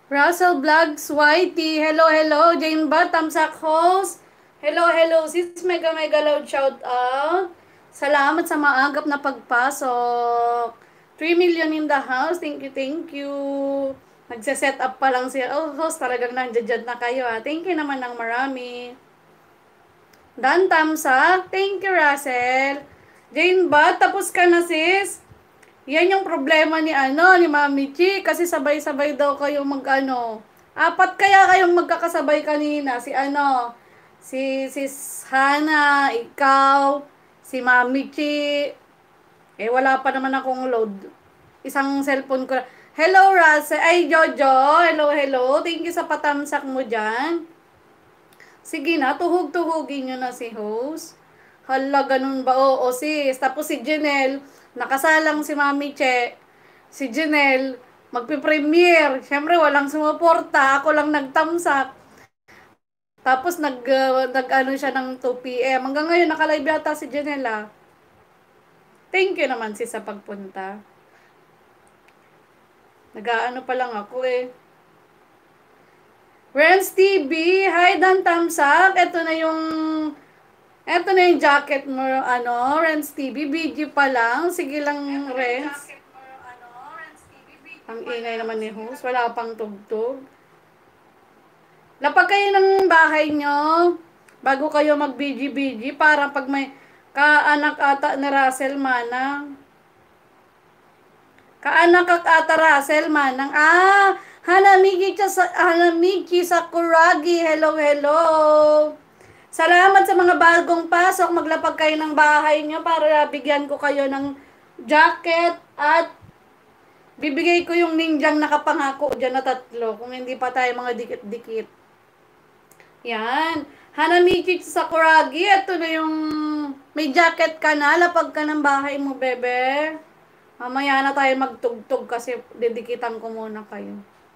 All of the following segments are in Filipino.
Russell Vlogs, Whitey, hello, hello. Jane ba, Tamsak Host. Hello, hello, sis. Mega, mega loud shout out. Salamat sa maagap na pagpasok. 3 million in the house. Thank you, thank you. Nagse-set up pa lang siya. Oh, host, talagang nandiyan na kayo ha. Thank you naman ng marami. Dan Tamsak, thank you, Russell. Jane ba, tapos ka na sis? Yan yung problema ni Mami Chi kasi sabay-sabay daw kayo apat kaya kayong magkakasabay kanina, si Hana, ikaw, si Mami Chi. Eh wala pa naman akong load. Isang cellphone ko. Hello Rase, ay Jojo, hello hello. Thank you sa patamsak mo diyan. Sige na, tuhog-tuhugin nyo na si host. Hala, ganun ba? Oo, sis. Tapos si Janelle, nakasalang si Mami Che. Si Janelle, magpipremiere. Siyempre, walang sumuporta. Ako lang nagtamsak. Tapos, nag-ano siya ng 2 p.m. Hanggang ngayon, nakalive yata si Janelle, ah. Thank you naman, sis, sa pagpunta. Nag-ano pa lang ako, eh. Renz TV, hi Dan Tamsak. Ito na yung jacket mo, Renz TV. BG pa lang. Sige lang, Renz. Ang ingay naman ni host. Wala pang tugtog. Lapag kayo ng bahay nyo bago kayo mag-BG-BG para pag may kaanak ata ni Russell Manang. Kaanak ata Russell Manang. Hanamiki Sakuragi. Hello, hello. Salamat sa mga bagong pasok. Maglapag kayo ng bahay nyo para bigyan ko kayo ng jacket at bibigay ko yung ninjang nakapangako dyan na 3 kung hindi pa tayo mga dikit-dikit. Yan. Hanamichi Sakuragi. Ito na yung may jacket ka na. Lapag ka ng bahay mo, bebe. Mamaya na tayo magtugtog kasi dedikitan ko muna kayo.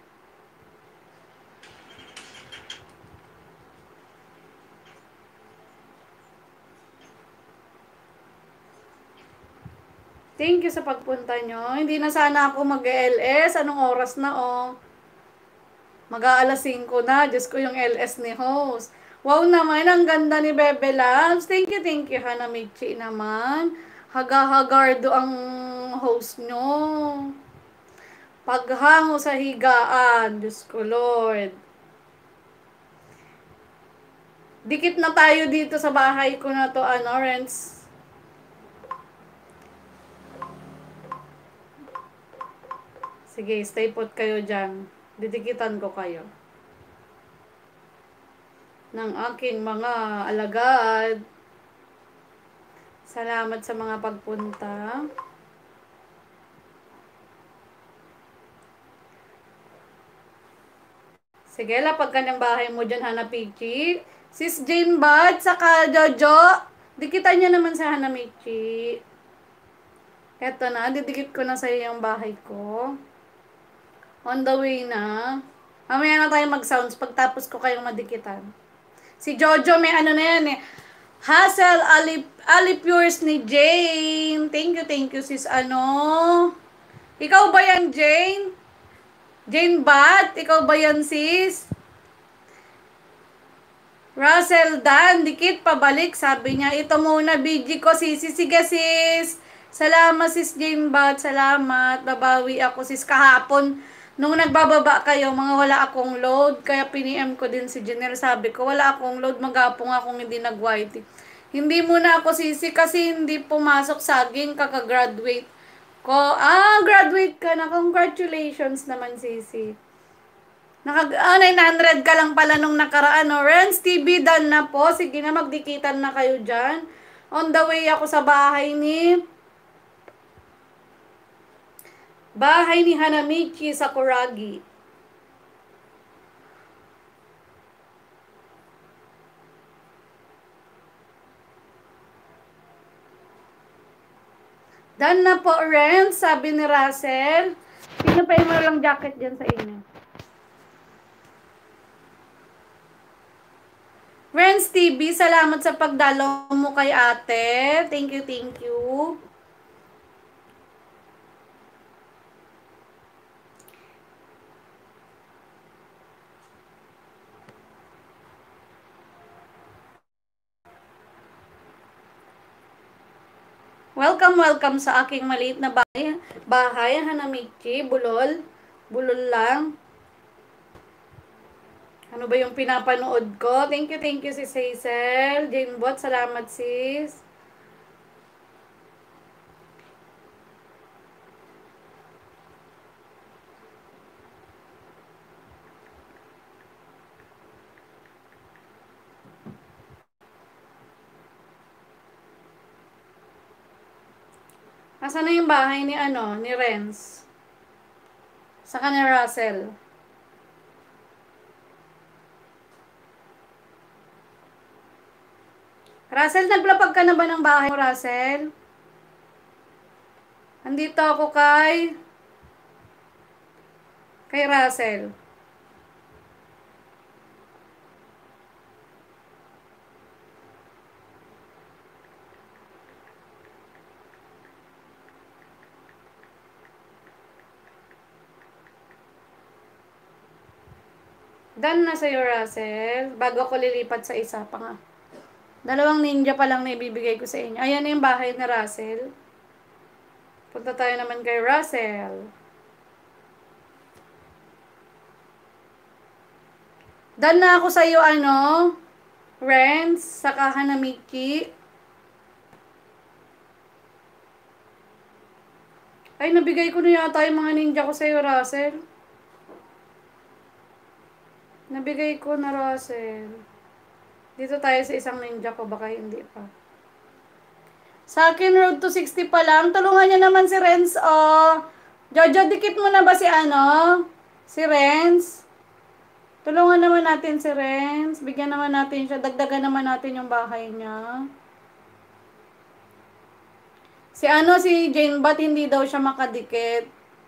Thank you sa pagpunta nyo. Hindi na sana ako mag-LS. Anong oras na, oh? Mag-aalas 5 na. Diyos ko yung LS ni host. Wow naman, ang ganda ni Bebe Labs. Thank you, Hanamichi naman. Haga-hagardo ang host nyo. Paghango sa higaan. Diyos ko, Lord. Dikit na tayo dito sa bahay ko na to, Renz. Sige, stay put kayo dyan. Didikitan ko kayo. Ng aking mga alagad. Salamat sa mga pagpunta. Sige, lapag ka ng bahay mo dyan, Hanapichi. Sis Jane Bad, saka Jojo. Dikitan niya naman sa Hanamichi. Eto na, didikit ko na sa iyo yung bahay ko. On the way na. Mamaya na tayo mag-sounds pagtapos ko kayong madikitan. Si Jojo may ano na yan eh. Hassel Alipures ni Jane. Thank you sis Ikaw ba yan Jane? Jane Bat? Ikaw ba yan sis? Russell Dan, dikit pabalik. Sabi niya, ito muna BG ko sis. Sige sis. Salamat sis Jane Bat. Salamat. Babawi ako sis kahapon. Nung nagbababa kayo, mga wala akong load, kaya piniem ko din si Janelle. Sabi ko, wala akong load, magapong akong hindi nag-white. Hindi muna ako sisi kasi hindi pumasok saging kaka-graduate ko. Graduate ka na. Congratulations naman sisi. 900 ka lang pala nung nakaraan. Renz TV done na po. Sige na, magdikitan na kayo dyan. On the way ako sa bahay ni Hanamichi Sakuragi. Done na po, Renz, sabi ni Russell. Sino pa yung walang jacket dyan sa inyo? Renz TV, salamat sa pagdalaw mo kay ate. Thank you, thank you. Welcome, welcome sa aking maliit na bahay. Bahay, Hanamichi, Bulol. Bulol lang. Ano ba yung pinapanood ko? Thank you sis Hazel. Jane Bot, salamat sis. Nasaan na yung bahay ni ni Renz? Sa ni Russell. Russell, naglapag ka na ba ng bahay mo, Russell? Andito ako kay Russell. Done na sa'yo, Russell. Bago ako lilipat sa isa pa nga. 2 ninja pa lang na ibibigay ko sa inyo. Ayan na yung bahay ni Russell. Punta tayo naman kay Russell. Done na ako sa'yo, Renz, saka Hanamiki. Ay, nabigay ko na yata yung mga ninja ko sa'yo, Russell. Nabigay ko na, Russell. Dito tayo sa isang ninja ko, baka hindi pa. Sa akin, road to 60 pa lang. Tulungan niya naman si Renz, Jojo, dikit mo na ba si Si Renz? Tulungan naman natin si Renz. Bigyan naman natin siya. Dagdagan naman natin yung bahay niya. Si Jane, ba't hindi daw siya makadikit?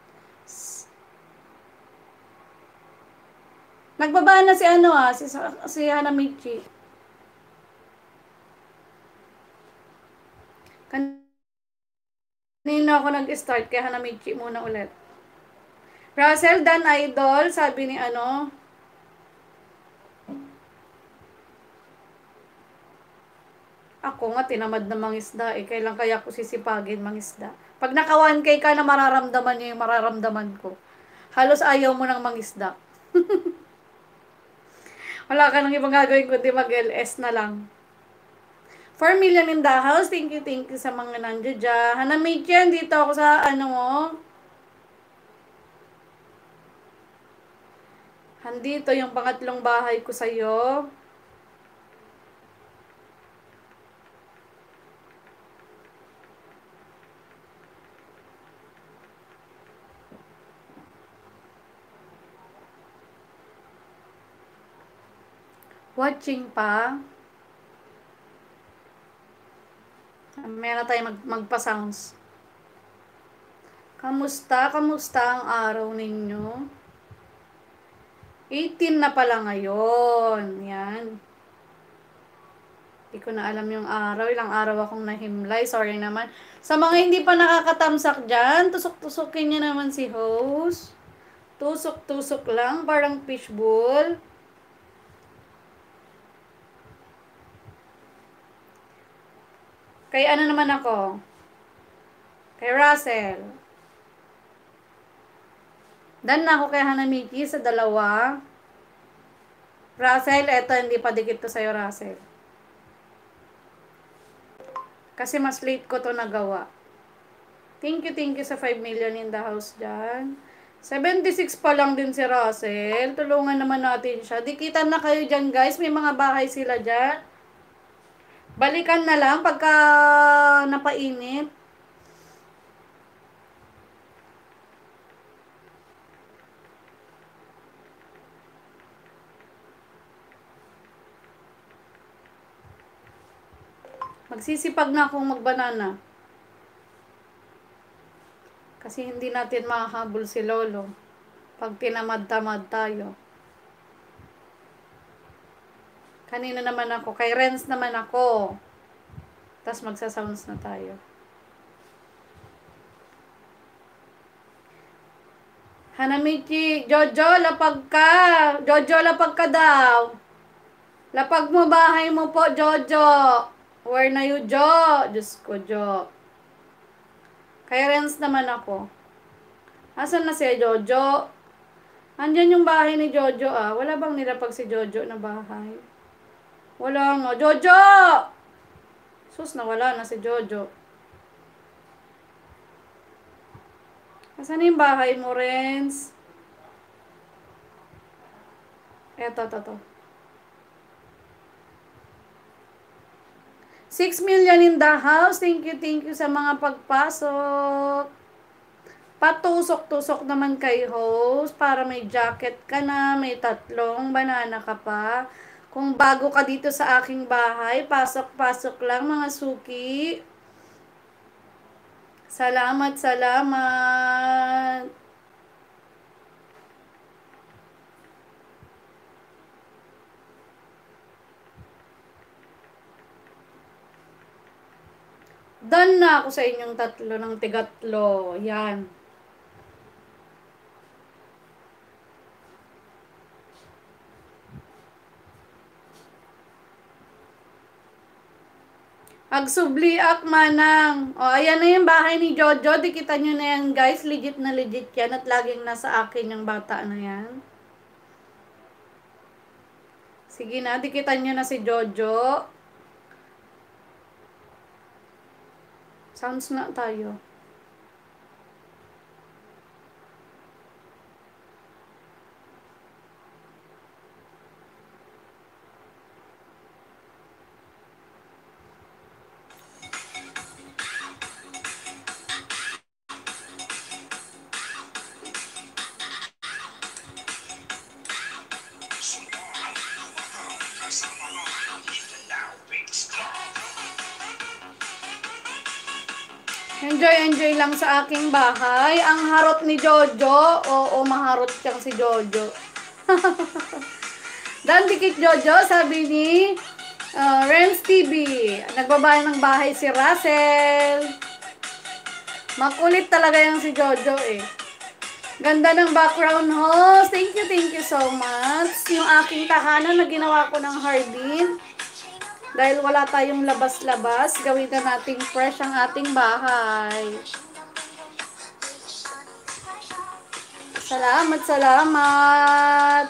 Nagbaba na si Hanamichi. Kanina ako nag-start, kaya Hanamichi muna ulit. Russell, Dan Idol, sabi ni Ako nga, tinamad na mangisda. Kailan kaya ko sisipagin mangisda? Pag naka 1K ka na, mararamdaman niyo yung mararamdaman ko. Halos ayaw mo nang mangisda. Wala ka nang ibang gagawin kundi mag-LS na lang. 4 million in the house. Thank you sa mga nandiyo dyan. Hanamichi, dito ako sa Handito yung pangatlong bahay ko sa'yo. Watching pa. Meron na tayo magpa-sounds. Kamusta ang araw ninyo? 18 na pala ngayon. Yan. Hindi ko na alam yung araw. Ilang araw akong nahimlay. Sorry naman. Sa mga hindi pa nakakatamsak dyan, tusok-tusokin niya naman si host. Tusok-tusok lang. Parang fishbowl. Kay naman ako? Kay Russell. Dan na ako kay Hanamiki sa 2. Russell, eto hindi pa dikit to sa'yo, Russell. Kasi mas late ko to nagawa. Thank you sa 5 million in the house dyan. 76 pa lang din si Russell. Tulungan naman natin siya. Dikitan na kayo dyan, guys. May mga bahay sila dyan. Balikan na lang pagka napainit. Magsisipag na akong magbanana. Kasi hindi natin mahahabol si Lolo pag tinamad-tamad tayo. Kanina naman ako. Kay Renz naman ako. Tapos magsasounds na tayo. Hanamichi, Jojo, lapag ka. Jojo, lapag ka daw. Lapag mo bahay mo po, Jojo. Where na you, Jo? Diyos ko, Jo. Kay Renz naman ako. Asan na si Jojo? Andyan yung bahay ni Jojo ah. Wala bang nilapag si Jojo na bahay? Wala nga. Jojo! Sus, nawala na si Jojo. Asan na yung bahay mo, Renz? Eto. 6 million in the house. Thank you sa mga pagpasok. Patusok-tusok naman kay host para may jacket ka na, may 3 banana ka pa. Kung bago ka dito sa aking bahay, pasok-pasok lang mga suki. Salamat. Done na ako sa inyong 3 ng tigatlo. Yan. Agsubliak manang. O, ayan na yung bahay ni Jojo. Dikita nyo na yan, guys. Legit na legit yan. At laging nasa akin yung bata na yan. Sige na, dikitan nyo na si Jojo. Sounds na tayo. Enjoy lang sa aking bahay. Ang harot ni Jojo. Oo, maharot siyang si Jojo. Dan dikit Jojo, sabi ni Renz TV. Nagbabay ng bahay si Russell. Makulit talaga yung si Jojo eh. Ganda ng background host. Thank you so much. Yung aking tahanan na ginawa ko ng hardin. Dahil wala tayong labas-labas, gawin na nating fresh ang ating bahay. Salamat.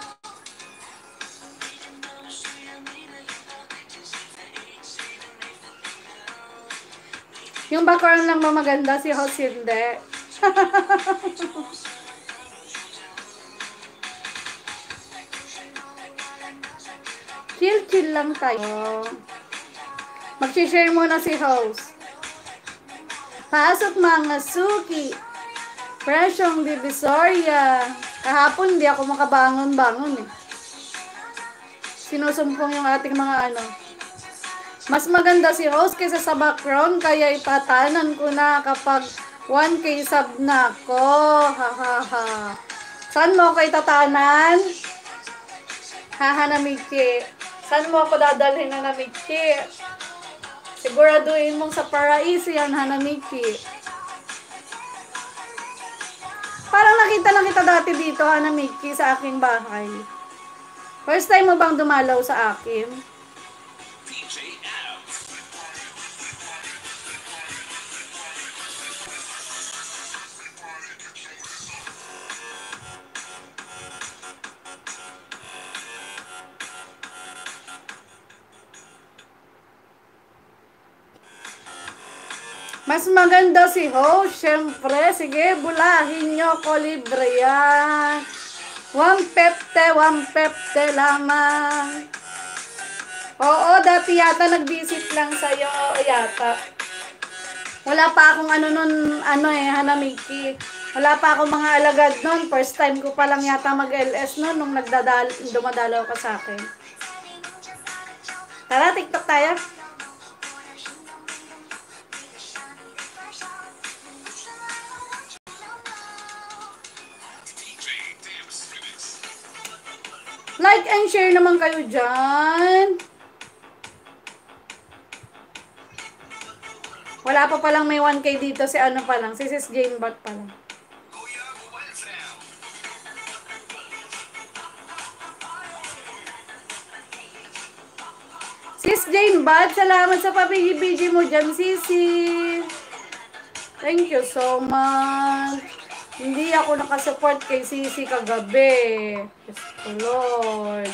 Yung background lang ba maganda, si host hindi. Chill lang tayo. Mag-share muna si host. Pasok mga suki. Presyong Divisoria. Kahapon di ako makabangon-bangon eh. Sinusumpong yung ating mga Mas maganda si host kaysa sa background, kaya itatanan ko na kapag 1K sub na ko. Ha. Saan mo ako itatanan? Hanamichi. Saan mo ako dadalhin na Hanamichi? Siguraduhin mong sa Paraiso yan, Hanamichi. Parang nakita lang kita dati dito, Hanamichi, sa aking bahay. First time mo bang dumalaw sa akin? Mas maganda si host, syempre. Sige, bulahin nyo ko, libre yan. 150 lamang. Oo, dati yata nag-visit lang sa'yo, yata. Wala pa akong Hanamichi. Wala pa akong mga alagad nun. First time ko pa lang yata mag-LS nun nung dumadalaw ka sa akin. Tara, TikTok tayo. Like and share naman kayo dyan. Wala pa palang may 1K dito si si Sis Jane Bart pa lang. Sis Jane Bart, salamat sa pabigi-bigi mo dyan, Sisi. Thank you so much. Hindi ako nakasupport kay Sisi kagabi. Diyos ko, Lord.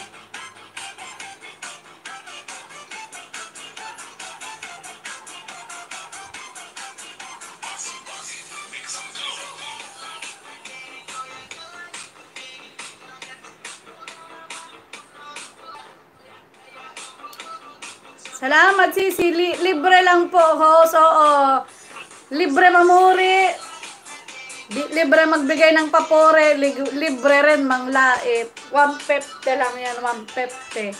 Salamat, Sisi. Libre lang po, host. Oo. Libre mamuri. Libre magbigay ng papore. Libre rin manglait. 150 lang yan. 150.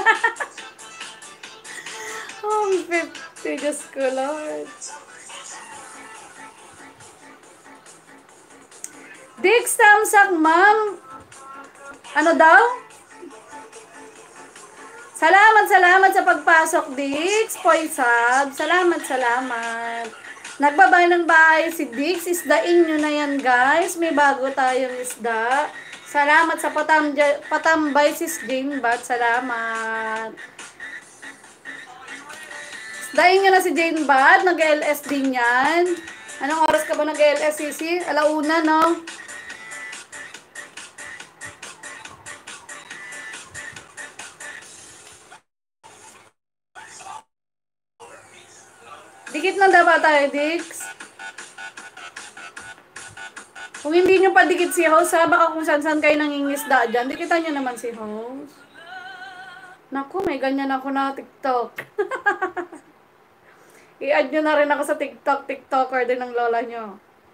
150. Diyos ko, Lord. Dix, thumbs up, ma'am. Ano daw? Salamat sa pagpasok, Dix. Poisab. Salamat. Nagbabay ng bahay si Dix. Isdain nyo na yan, guys. May bago tayong isda. Salamat sa patambay, sis Jane Bat. Salamat. Isdain nyo na si Jane Bat. Nag-LS din yan. Anong oras ka ba nag-LS, Sisi? Alauna, no? Dikit na dapat tayo, Dix. Kung hindi nyo pa dikit si host, ha, baka kung saan kayo nangingisda dyan, dikitan nyo naman si host. Naku, may ganyan ako na TikTok. I-add nyo na rin ako sa TikTok, TikToker din ng lola nyo.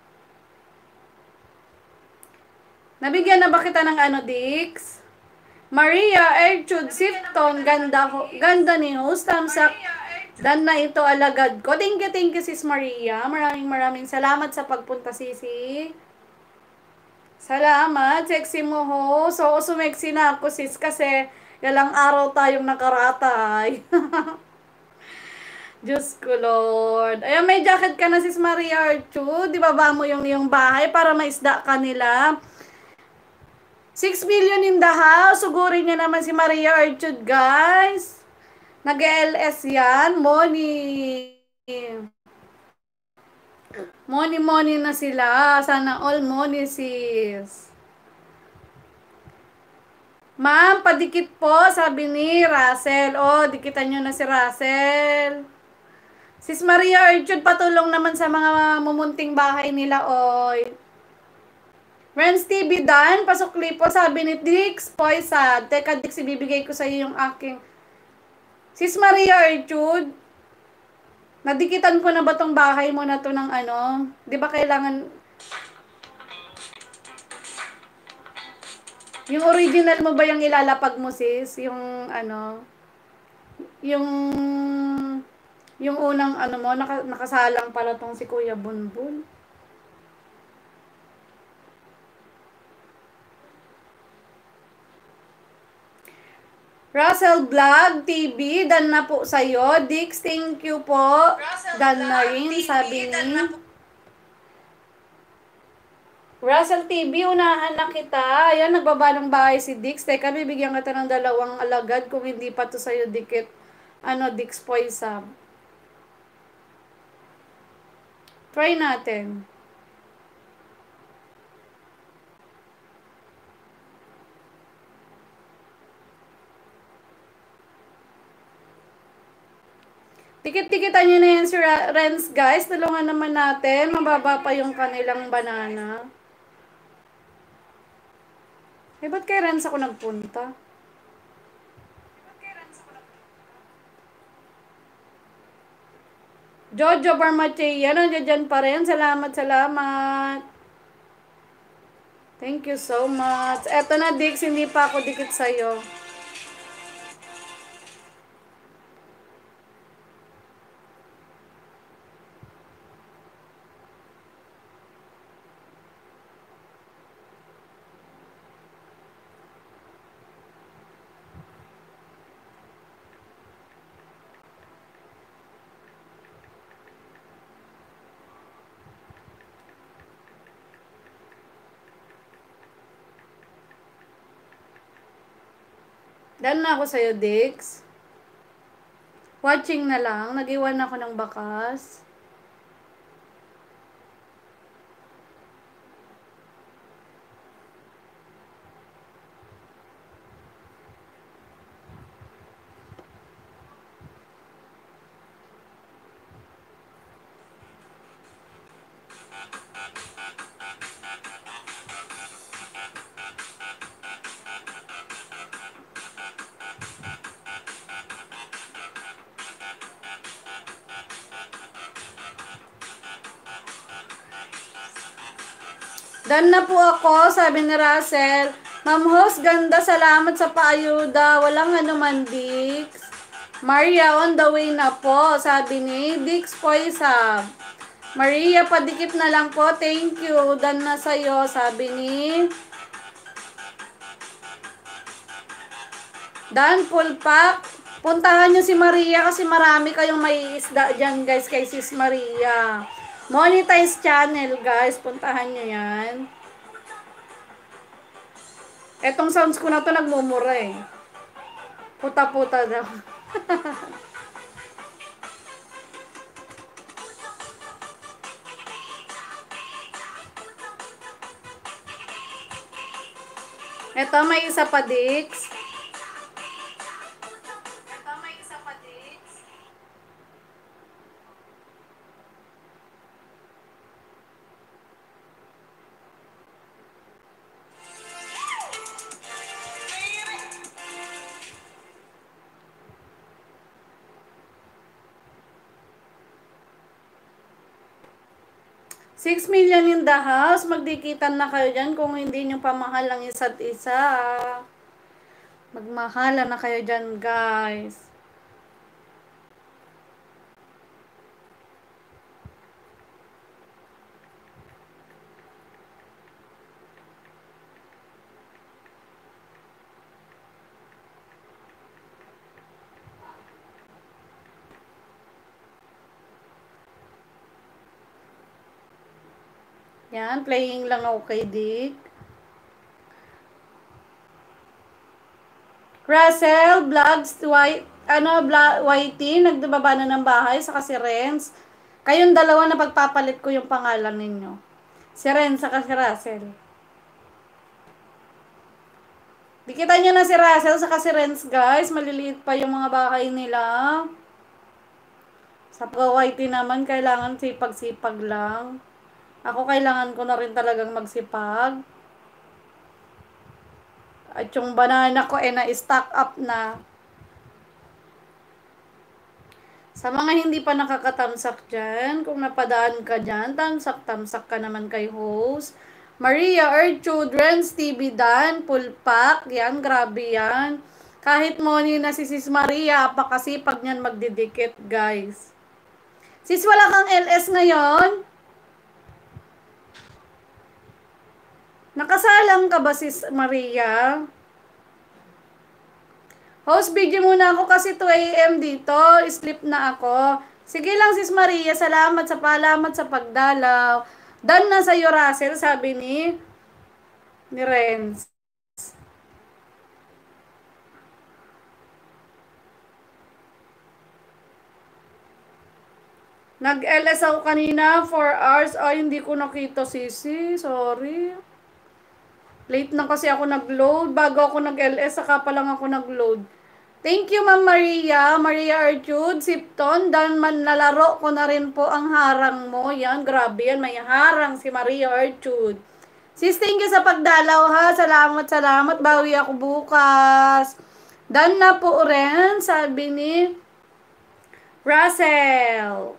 Nabigyan na ba kita ng ano, Dix? Maria Erchud Sifton, ganda ni host. Tamsak, dan na ito alagad ko. Thank you, sis Maria. Maraming salamat sa pagpunta, Sisi. Salamat, sexy mo ho. So, sumexy na ako, sis, kasi ilang araw tayong nakaratay. Diyos ko, Lord. Ayan, may jacket ka na, sis Maria Archu. Di ba mo yung bahay para maisda ka nila? 6 million in the house. Sugurin niya naman si Maria Archud, guys. Nag-LS yan. Money na sila. Sana all money, sis. Ma'am, padikit po, sabi ni Russell. Oh, dikitan nyo na si Russell. Sis Maria Archud, patulong naman sa mga mumunting bahay nila, oy. Renz TV Dan, pasukli po, sabi ni Dix, Poisad. Teka, Dix, ibibigay ko sa iyo yung aking... Sis Maria Archud, nadikitan ko na ba tong bahay mo na to ng ano? Di ba kailangan... Yung original mo ba yung ilalapag mo, sis? Yung ano... Yung unang ano mo, nakasalang pala tong si Kuya Bunbun. Russell Vlog TV, dan na po sa'yo. Dix, thank you po. Dan na rin, sabi ni... Russell TV, unahan na kita. Ayan, nagbaba ng bahay si Dix. Teka, bibigyan kita ng 2 alagad kung hindi pa to sa'yo dikit. Ano, Dix Poisab. Try natin. Tikit-tikitan nyo na yan si Renz, guys. Tulungan naman natin. Mababa pa yung kanilang banana. Eh, ba't kay Renz ako nagpunta? Jojo Barmachea, nandiyan pa rin. Salamat. Thank you so much. Eto na, Dix, hindi pa ako dikit sa'yo. Dan na ako sa'yo, Dix. Watching na lang. Nag-iwan ako ng bakas. Done na po ako, sabi ni Russell. Ma'am Host, ganda, salamat sa paayuda. Walang anuman, Dix. Maria, on the way na po, sabi ni Dix Poisab. Maria, padikit na lang po. Thank you. Done na sa'yo, sabi ni Dan Pulpak. Puntahan nyo si Maria kasi marami kayong may isda dyan, guys, kay Sis Maria. Monetize channel, guys. Puntahan nyo yan. Etong sounds ko na to nagmumura eh. Puta-puta daw. Eto, may isa pa, Dix. 6 million in the house. Magdikitan na kayo dyan kung hindi nyo pamahal ang isa't isa. Magmahala na kayo dyan, guys. Yan, playing lang ako kay Dick. Russell, Vlogs, YT, nagdababa na ng bahay, saka si Renz. Kayong dalawa na pagpapalit ko yung pangalan ninyo. Si Renz, saka si Russell. Dikitan nyo na si Russell, saka si Renz, guys. Maliliit pa yung mga bahay nila. Sa YT naman, kailangan sipag-sipag lang. Ako kailangan ko na rin talagang magsipag. At yung banana ko na-stock up na. Sa mga hindi pa nakakatamsak dyan, kung napadaan ka dyan, tamsak-tamsak ka naman kay host. Maria, Children, Stevie Dan, Pulpak, yan, grabe yan. Kahit money na si Sis Maria, apakasipag niyan magdidikit, guys. Sis, wala kang LS ngayon? Nakasalang ka ba, Sis Maria? Host, video muna ako kasi 2 AM dito. Sleep na ako. Sige lang, Sis Maria. Salamat sa palamat sa pagdalaw. Done na sa'yo, Russell, sabi ni Renz. Nag-LS ako kanina, 4 hours. Ay, hindi ko nakita, Sisi. Sorry. Late na kasi ako nag-load. Bago ako nag-LS, saka pa lang ako nag-load. Thank you, Ma'am Maria. Maria Archud, Sipton. Dan man nalaro ko na rin po ang harang mo. Yan, grabe yan. May harang si Maria Archud. Sis, thank you sa pagdalaw ha. Salamat, salamat. Bawi ako bukas. Dan na po rin, sabi ni Russell.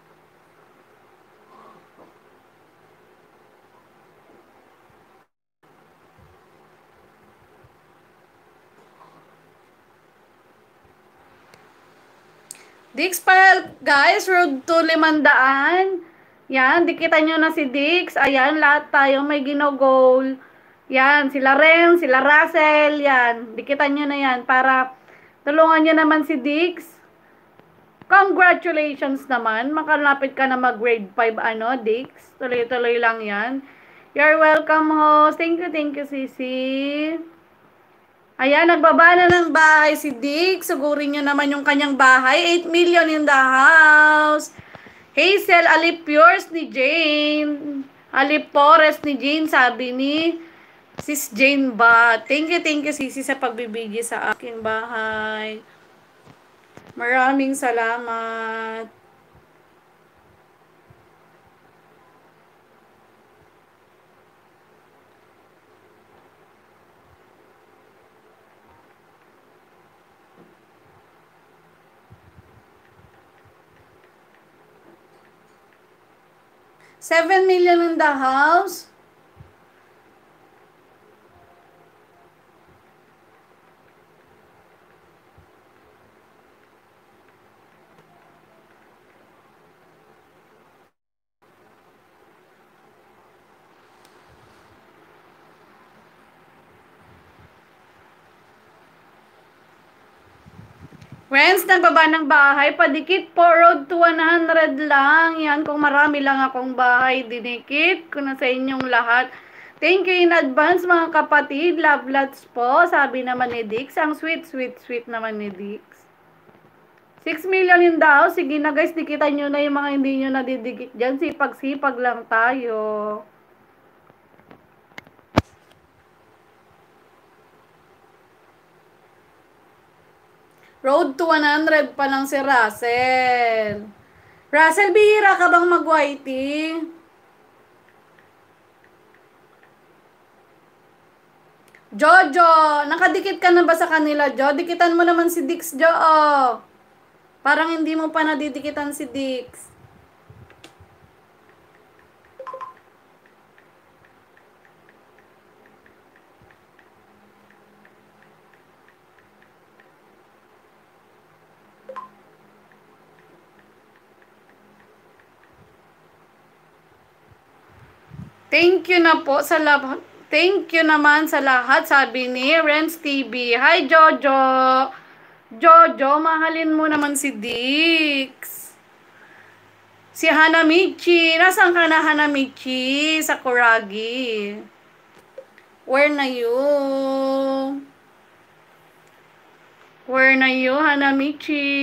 Dix Pile, guys, road to 500. Yan, dikitan nyo na si Dix. Ayan, lahat tayo may ginogol. Yan, sila Ren, sila Russell, yan. Dikitan nyo na yan para tulungan nyo naman si Dix. Congratulations naman. Makalapit ka na mag-grade 5, Dix. Tuloy-tuloy lang yan. You're welcome, host. Thank you, Sisi. Ayan, nagbaba na ng bahay si Dick. Sugurin nyo naman yung kanyang bahay. 8 million in the house. Hazel, Alip yours ni Jane. Alip Pores ni Jane, sabi ni Sis Jane ba. Thank you, Sisi, sa pagbibigay sa aking bahay. Maraming salamat. $7 million in the house. Friends, nagbaba ng bahay, padikit po, road to 100 lang. Yan, kung marami lang akong bahay, dinikit ko na sa inyong lahat. Thank you in advance mga kapatid. Love lots po, sabi naman ni Dix. Ang sweet, sweet, sweet naman ni Dix. 6 million yun daw. Sige na guys, dikitan nyo na yung mga hindi nyo nadidikit dyan. Sipag-sipag lang tayo. Road to 100 pa lang si Russell. Russell, bihira ka bang mag-whiting? Jojo, nakadikit ka na ba sa kanila, Jo? Dikitan mo naman si Dix, Jo. Oh. Parang hindi mo pa nadidikitan si Dix. Thank you na po sa lahat. Thank you naman sa lahat, sabi ni Renz TV. Hi, Jojo. Jojo, mahalin mo naman si Dix. Si Hanamichi. Nasaan ka na, Hanamichi? Sa Kuragi. Where na you? Where na you, Hanamichi?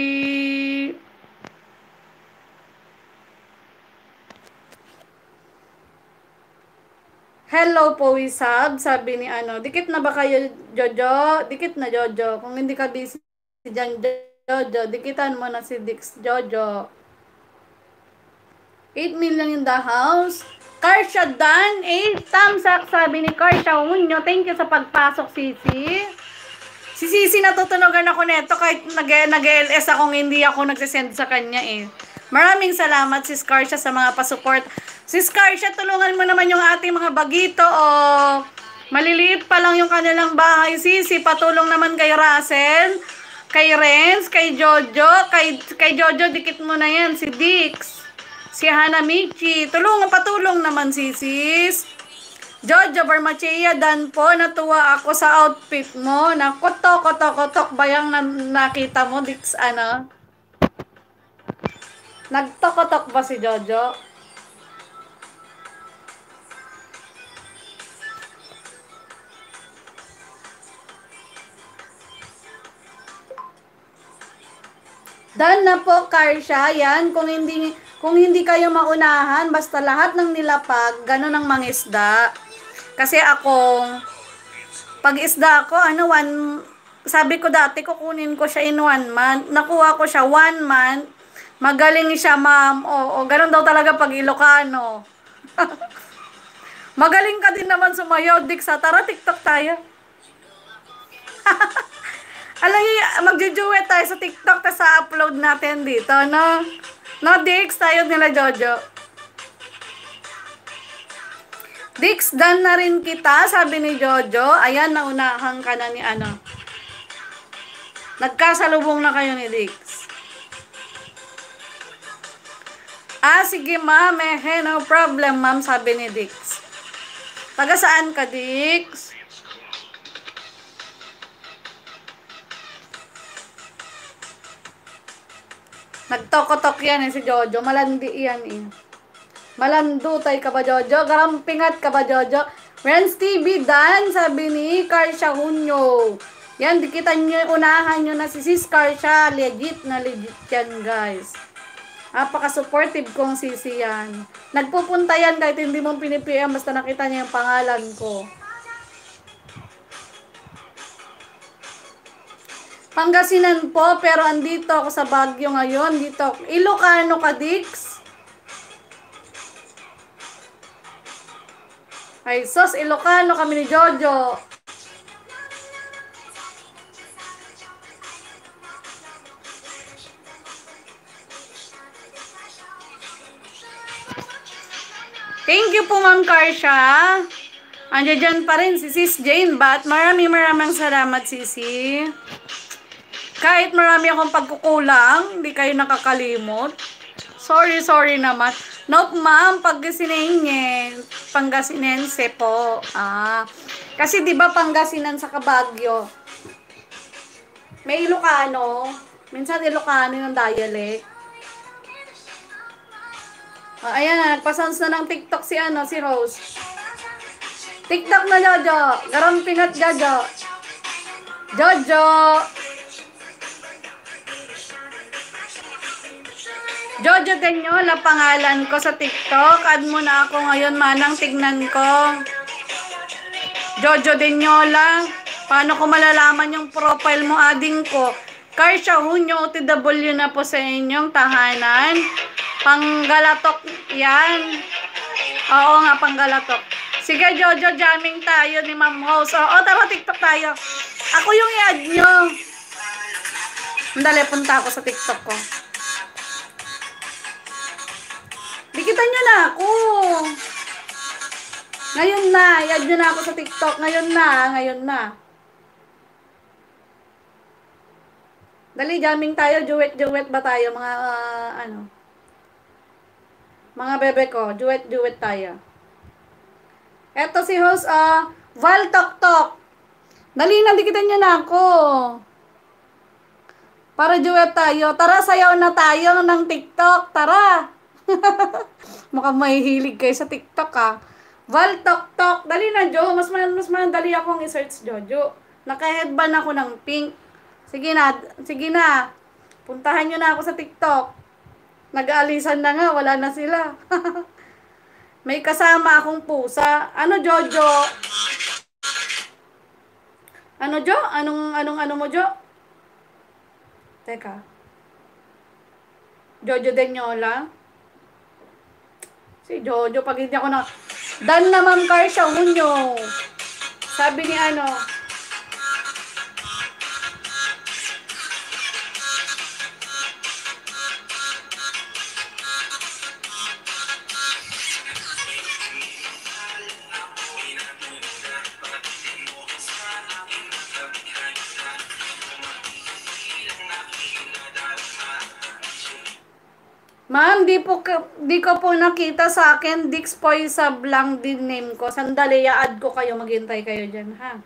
Hello po, Wisab. Sabi ni ano, dikit na ba kayo, Jojo? Dikit na, Jojo. Kung hindi ka busy dyan, Jojo, dikitan mo na si Dix, Jojo. 8 million in the house. Karsha Dan, 8 thumbs up, sabi ni Karsha Unyo. Thank you sa pagpasok, Sisi. Si Sisi, natutunogan ako neto kahit nag-LS akong hindi ako nagsisend sa kanya eh. Maraming salamat, Sis Karsha, sa mga pasupport. Sis Karsha, tulungan mo naman yung ating mga bagito o maliliit pa lang yung kanilang bahay. Sisi, patulong naman kay Russell, kay Renz, kay Jojo, kay Jojo, dikit mo na yan, si Dix, si Hanamichi. Patulong naman si Sis. Jojo Barmachea, Dan po, natuwa ako sa outfit mo. Nakotok ba yung nakita mo, Dix, ano? Nagtokotok ba si Jojo? Dan na po, Karsha, yan. Kung hindi kayo maunahan, basta lahat ng nilapag, gano'n ang mangisda. Kasi ako, pag isda ako, sabi ko dati, kukunin ko siya in 1 month. Nakuha ko siya 1 month. Magaling siya, ma'am. Oo, gano'n daw talaga pag Ilocano. Magaling ka din naman sumayaw, Dix. Tara, TikTok tayo. Alam niyo, magjujuwet tayo sa TikTok tas sa upload natin dito, no? No, Dix, tayo nila Jojo. Dix, done na rin kita, sabi ni Jojo. Ayan, naunahan ka na ni ano. Nagkasalubong na kayo ni Dix. Sige ma'am, no problem ma'am, sabi ni Dix. Taga saan ka, Dix? Nagtokotok yan si Jojo. Malandi yan eh. Malandutay ka ba, Jojo? Garampingat ka ba, Jojo? Friends TV, Dan, sabi ni Karsha Hunyo. Yan, dikitan nyo, unahan nyo na si Sis Karsha. Legit na legit yan, guys. Napaka-supportive kong sisi yan. Nagpupunta yan kahit hindi mo pinipm, basta nakita niya yung pangalan ko. Pangasinan po, pero andito ako sa Baguio ngayon. Dito, Ilocano ka, Dix? Ay, sos, Ilocano kami ni Jojo. Thank you po, Ma'am Karsha. Andiyan dyan pa rin si Sis Jane Bat. Maraming salamat, Sisi. Kahit marami akong pagkukulang, hindi kayo nakakalimot. Sorry naman. Nope, ma'am, Pangasinense po. Kasi 'di ba Pangasinan sa Baguio? May Ilocano. Minsan Ilocano yung dialect. Ayan na, nagpa-sounds na ng TikTok si si Rose. TikTok na Jojo. Garamping at Jojo. Jojo. Jojo Denyola, pangalan ko sa TikTok. Add mo na ako ngayon, manang tignan ko. Jojo Denyola. Paano ko malalaman yung profile mo, ading ko? Karsha Hunyo, OTW na po sa inyong tahanan. Panggalatok yan. Oo nga, panggalatok. Sige, Jojo, jamming tayo ni Ma'am Rose. Oo, tara, TikTok tayo. Ako yung i-add nyo. Dali, punta ako sa TikTok ko. Dikitan nyo na ako. Ngayon na, i-add nyo na ako sa TikTok. Ngayon na. Dali, jamming tayo. Duet ba tayo? Mga, mga bebe ko. Duet tayo. Eto si host, Val Tok Tok. Dali, dikitan nyo na ako. Para duet tayo. Tara, sayaw na tayo ng TikTok. Tara. Mukhang mahihilig kayo sa TikTok, Val Tok Tok. Dali na, Jo. Mas madali akong i-search, Jojo. Naka-headband ako ng pink. Sige na. Puntahan nyo na ako sa TikTok. Nag-aalisan na nga, wala na sila. May kasama akong pusa. Ano, Jojo? Ano, Jo? Anong mo, Jo? Teka. Jojo Denyola? Si Jojo, pag hindi ako na... Dan na Ma'am Karsha Hunyo. Sabi ni Ma'am, di ko po nakita sa akin. Dix Poisab lang din name ko. Sandali, i-add ko kayo. Maghintay kayo dyan, ha?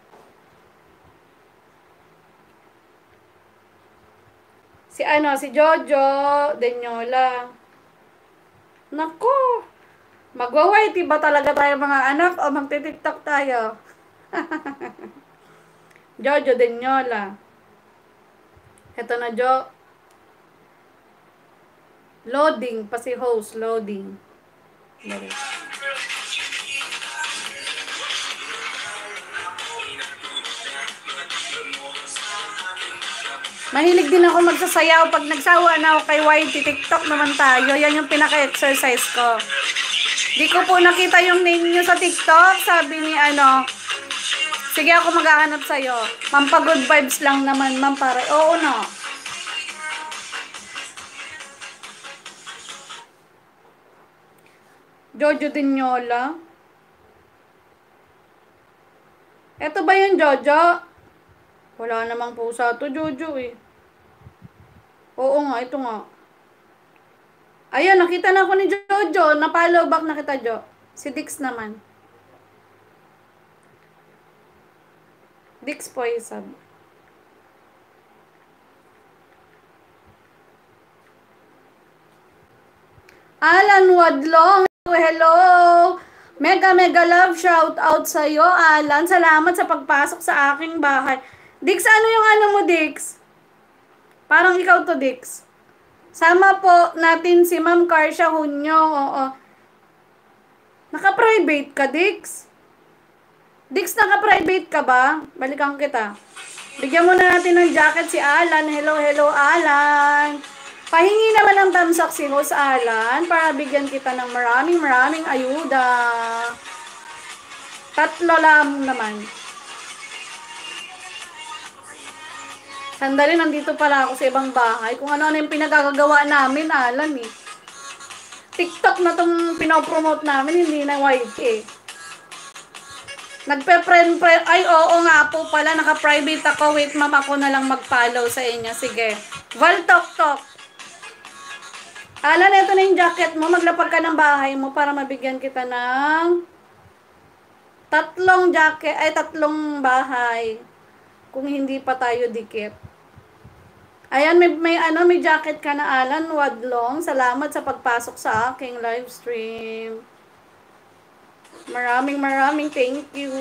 Si Jojo Denyola. Nako. Magwa-whitey ba talaga tayo mga anak o magti-TikTok tayo? Jojo Denyola. Ito na, Jo. Loading pa si host. Loading. Mahilig din ako magsasayaw. Pag nagsawa na ako kay YT, TikTok naman tayo. Yan yung pinaka-exercise ko. Di ko po nakita yung name nyo sa TikTok. Sabi ni sige, ako maghahanap sa'yo. Ma'am, good vibes lang naman, ma'am, para. Oo, no. Jojo Denyola. Eto ba yung Jojo? Wala namang pusa to, Jojo, eh. Oo nga, ito nga. Ayun, nakita na ako ni Jojo. Na-follow back na kita, Jo. Si Dix naman. Dix Poisab. Alan Wadlong. Hello. Mega love shout out sa iyo, Alan. Salamat sa pagpasok sa aking bahay. Dix, ano yung mo, Dix? Parang ikaw to, Dix. Sama po natin si Ma'am Karsha Hunyo. Oo. Naka-private ka, Dix? Dix, naka-private ka ba? Balikan kita. Bigyan muna natin ng jacket si Alan. Hello, Alan. Pahingi naman ng thumbs up si host Alan para bigyan kita ng maraming ayuda. 3 lang naman. Sandali, nandito pala ako sa ibang bahay. Kung ano yung pinagagagawa namin, Alan, eh. TikTok na tong pinopromote namin, hindi na YT, eh. Nagpe-friend. Ay, oo nga po pala. Naka-private ako. Wait, ma'am, ako na lang mag-follow sa inyo. Sige. Val Tok Tok. Alan, ito na yung jacket mo. Maglapag ka ng bahay mo para mabigyan kita ng 3 jacket, ay 3 bahay. Kung hindi pa tayo dikit. Ayan, may jacket ka na, Alan Wadlong. Salamat sa pagpasok sa aking live stream. Maraming thank you.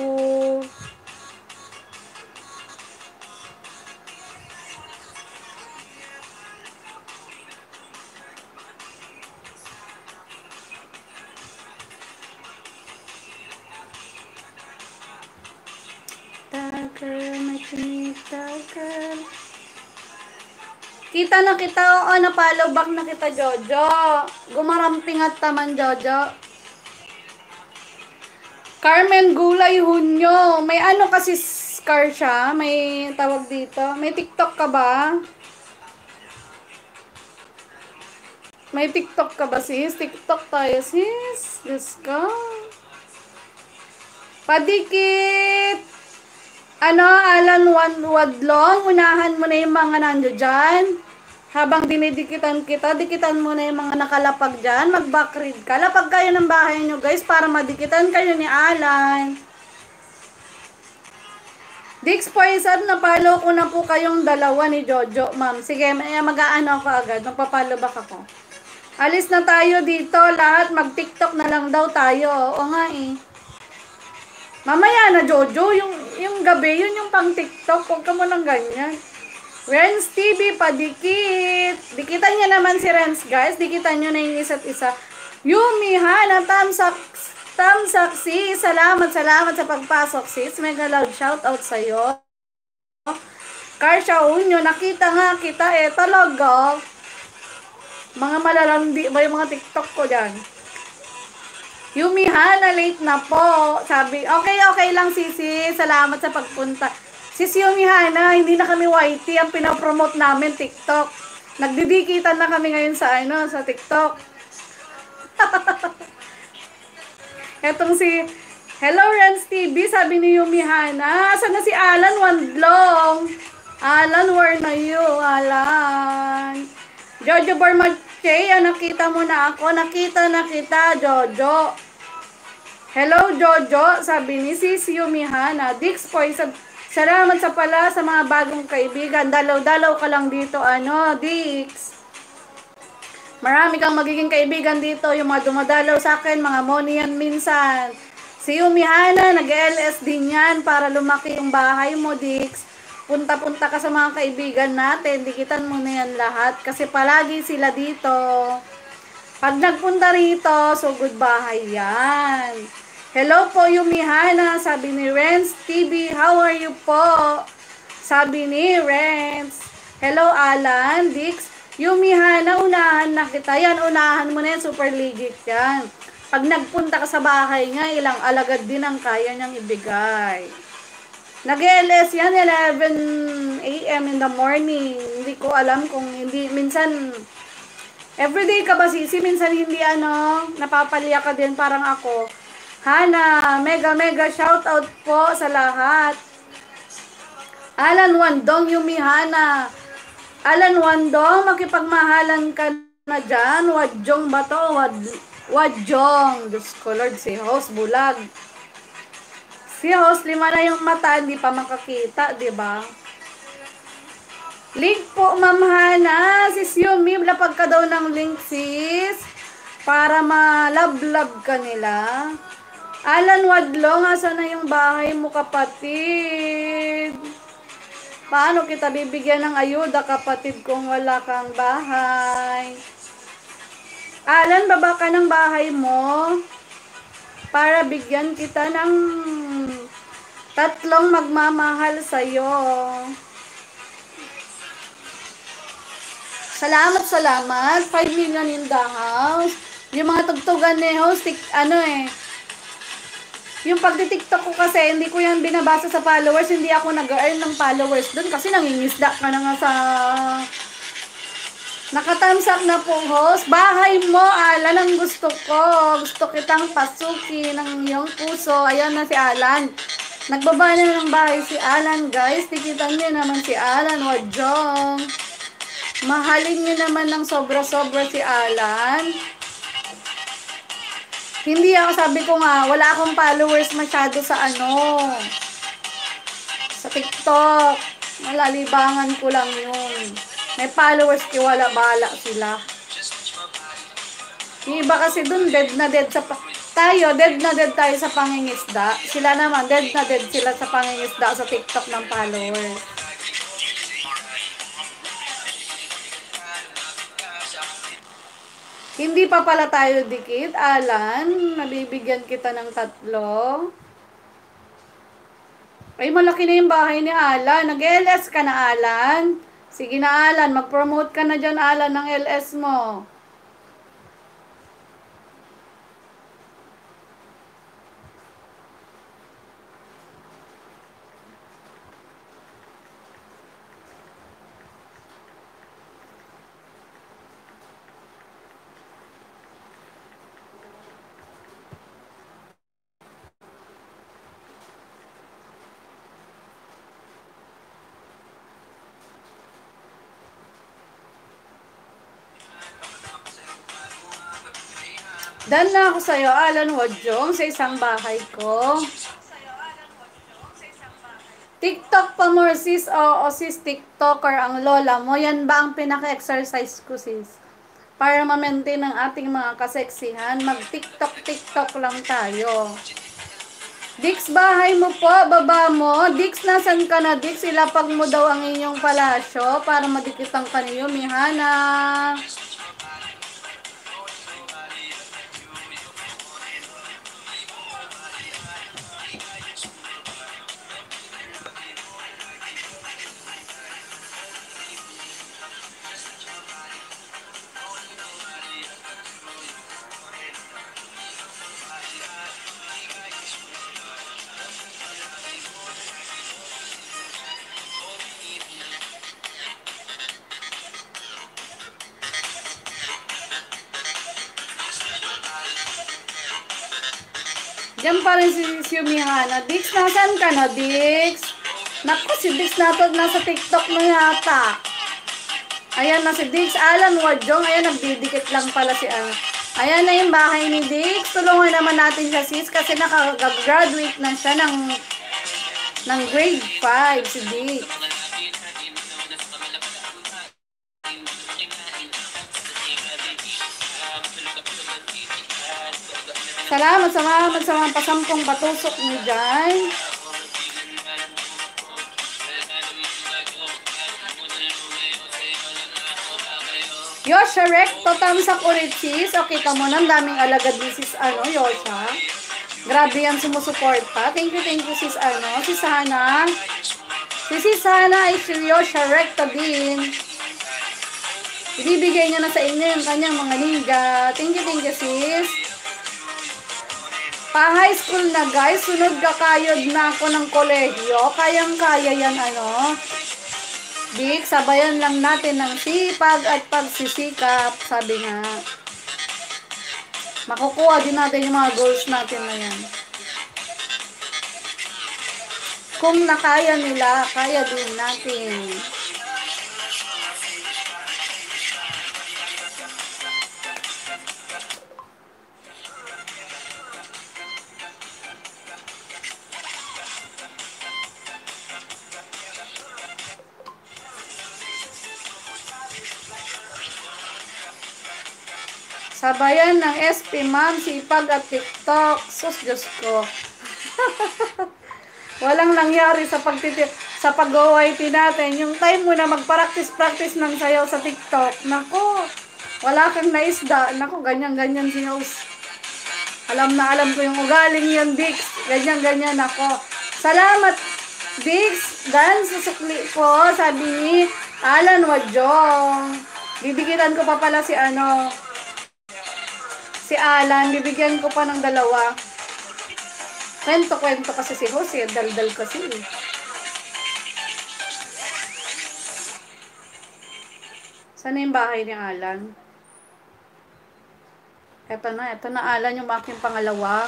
Kita na kita, oo, na-follow back na kita, Jojo. Gumaramping at taman, Jojo. Carmen Gulay Hunyo. May ano kasi Car siya? May tawag dito. May TikTok ka ba? May TikTok ka ba, sis? TikTok tayo, sis. Let's go. Padikit. Ano, Alan Wadlong, unahan mo na yung mga nando dyan. Habang dinidikitan kita, dikitan mo na yung mga nakalapag dyan. Mag-backread ka. Lapag kayo ng bahay nyo, guys, para madikitan kayo ni Alan. Dix Poison, napalo ko na po kayong dalawa ni Jojo, ma'am. Sige, mag-aano ako agad. Magpapalo back ako. Alis na tayo dito. Lahat mag-TikTok na lang daw tayo. Oo nga eh. Mamaya na, Jojo. Yung gabi, yun yung pang TikTok. Huwag ka mo nang ganyan. Renz TV, padikit. Dikitan niya naman si Renz, guys. Dikitan nyo na yung isa't isa. Yumi, Hana, Tamsak, sis. Salamat sa pagpasok, sis. Mega loud shoutout sa'yo. Karsha Unyo, nakita nga kita eh. Talaga. Mga malalandi ba yung mga TikTok ko dyan? Yumi Hana, late na po. Sabi, okay lang, sisi. Salamat sa pagpunta. Sis Yumi Hana, hindi na kami YT. Ang pinapromote namin, TikTok. Nagdidikitan na kami ngayon sa TikTok. Etong si Hello Renz TV, sabi ni Yumi Hana. Saan na si Alan Wandlong? Alan, where na you? Alan. Jojo Bormache, nakita mo na ako. Nakita na kita, Jojo. Hello, Jojo, sabi ni Sis Yumi Hana. Dix Poison, salamat sa pala sa mga bagong kaibigan. Dalaw-dalaw ka lang dito, Dix. Marami kang magiging kaibigan dito. Yung mga dumadalaw sa akin, mga money yan minsan. Si Yumi Hana, nag-LS din yan para lumaki yung bahay mo, Dix. Punta-punta ka sa mga kaibigan natin. Dikitan mo na yan lahat. Kasi palagi sila dito. Pag nagpunta rito, so good bahay yan. Hello po, Yumi Hana. Sabi ni Renz TV, how are you po? Sabi ni Renz. Hello, Alan, Dix. Yumi Hana, unahan na kita. Yan, unahan mo na yan. Super legit yan. Pag nagpunta ka sa bahay nga, ilang alagad din ang kaya niyang ibigay. Nag-LS yan, 11 a.m. in the morning. Hindi ko alam kung hindi, minsan, everyday ka ba, sisi? Minsan hindi, napapaliya ka din, parang ako. Hana, mega shoutout po sa lahat. Alan Wandong, Yumi Hana. Alan Wandong, makipagmahalan ka na dyan. Wadjong ba to? Wadjong. Diyos ko, Lord, si host, bulag. Si host, 5 na yung mata, hindi pa makakita, di ba? Link po, Ma'am Hana. Sis Yumi, lapag ka daw ng link, sis. Para malab-lab ka nila. Alan Wadlong, asa na yung bahay mo, kapatid? Paano kita bibigyan ng ayuda, kapatid, kung wala kang bahay? Alan, baba ka ng bahay mo para bigyan kita ng 3 magmamahal sa'yo. Salamat. 5 million in the house. Yung mga tugtugan ni host, yung pagti-TikTok ko kasi, hindi ko yan binabasa sa followers, hindi ako nag-earn ng followers dun kasi nangingisda ka na nga sa... Nakatamsak na po, host. Bahay mo, Alan, ang gusto ko. Gusto kitang pasuki ng iyong puso. Ayan na si Alan. Nagbaba na ng bahay si Alan, guys. Tikitan niyo naman si Alan, Wadjong. Mahalin niyo naman ng sobra-sobra si Alan. Hindi ako, sabi ko nga, wala akong followers masyado sa sa TikTok. Malalibangan ko lang yun. May followers ki wala bala sila. Yung iba kasi dun dead na dead sa tayo, dead na dead tayo sa pangingisda. Sila naman, dead na dead sila sa pangingisda sa TikTok ng followers. Hindi pa pala tayo dikit, Alan. Nabibigyan kita ng 3. Ay, malaki na yung bahay ni Alan. Nag-LS ka na, Alan. Sige na, Alan. Mag-promote ka na dyan, Alan, ng LS mo. Dan na ako sa'yo, Alan Wodjong, sa isang bahay ko. TikTok pa more, sis. O sis, TikToker ang lola mo. Yan ba ang pinaka-exercise ko, sis? Para ma-maintain ang ating mga kaseksihan, mag-TikTok lang tayo. Dix, bahay mo po, baba mo. Dix, nasan ka na, Dix? Ilapag mo daw ang inyong palasyo para madikitan ka niyo, Mihana. Diyan pa rin si Yumihana. Dix, nasan ka na, Dix? Naku, si Dix nasa TikTok na yata. Ayan na si Dix. Alan Wodjong. Ayan, nagdidikit lang pala si Ayan na yung bahay ni Dix. Tulungan naman natin siya, sis, kasi nakagraduate na siya ng grade 5 si Dix. Salamat sa mga pasampung patusok niyo dyan. Yosha Recto, tamsak ulit, sis. O, kita mo na, daming alagad ni sis, Yosha. Grabe yan sumusuporta. Thank you, sis, sis Hana. Si sis Hana ay si Yosha Recto din. Ibibigay niya na sa inyo yung kanyang mga ninja. Thank you, sis. Pa-high school na, guys. Sunod kakayod na ako ng kolehiyo. Kayang-kaya yan, Dik, sabayan lang natin ng sipag at pagsisikap. Sabi nga. Makukuha din natin yung mga goals natin na yan. Kung nakaya nila, kaya din natin. Sabayan ng SP, ma'am, sipag at TikTok. Sus, Diyos ko. Walang nangyari sa pag-OYT natin. Yung time mo na mag-practice ng sayaw sa TikTok. Nako, wala kang naisda. Nako, ganyan-ganyan si host. Alam na alam ko yung ugaling yun, Dix. Ganyan-ganyan ako. Salamat, Dix. Dan sa sukli ko, sabi ni Alan Wodjong. Bibigitan ko pa pala si Alan, bibigyan ko pa ng 2. Kwento-kwento kasi si Jose, daldal kasi. Saan yung bahay ni Alan? Ito na Alan, yung aking pangalawa.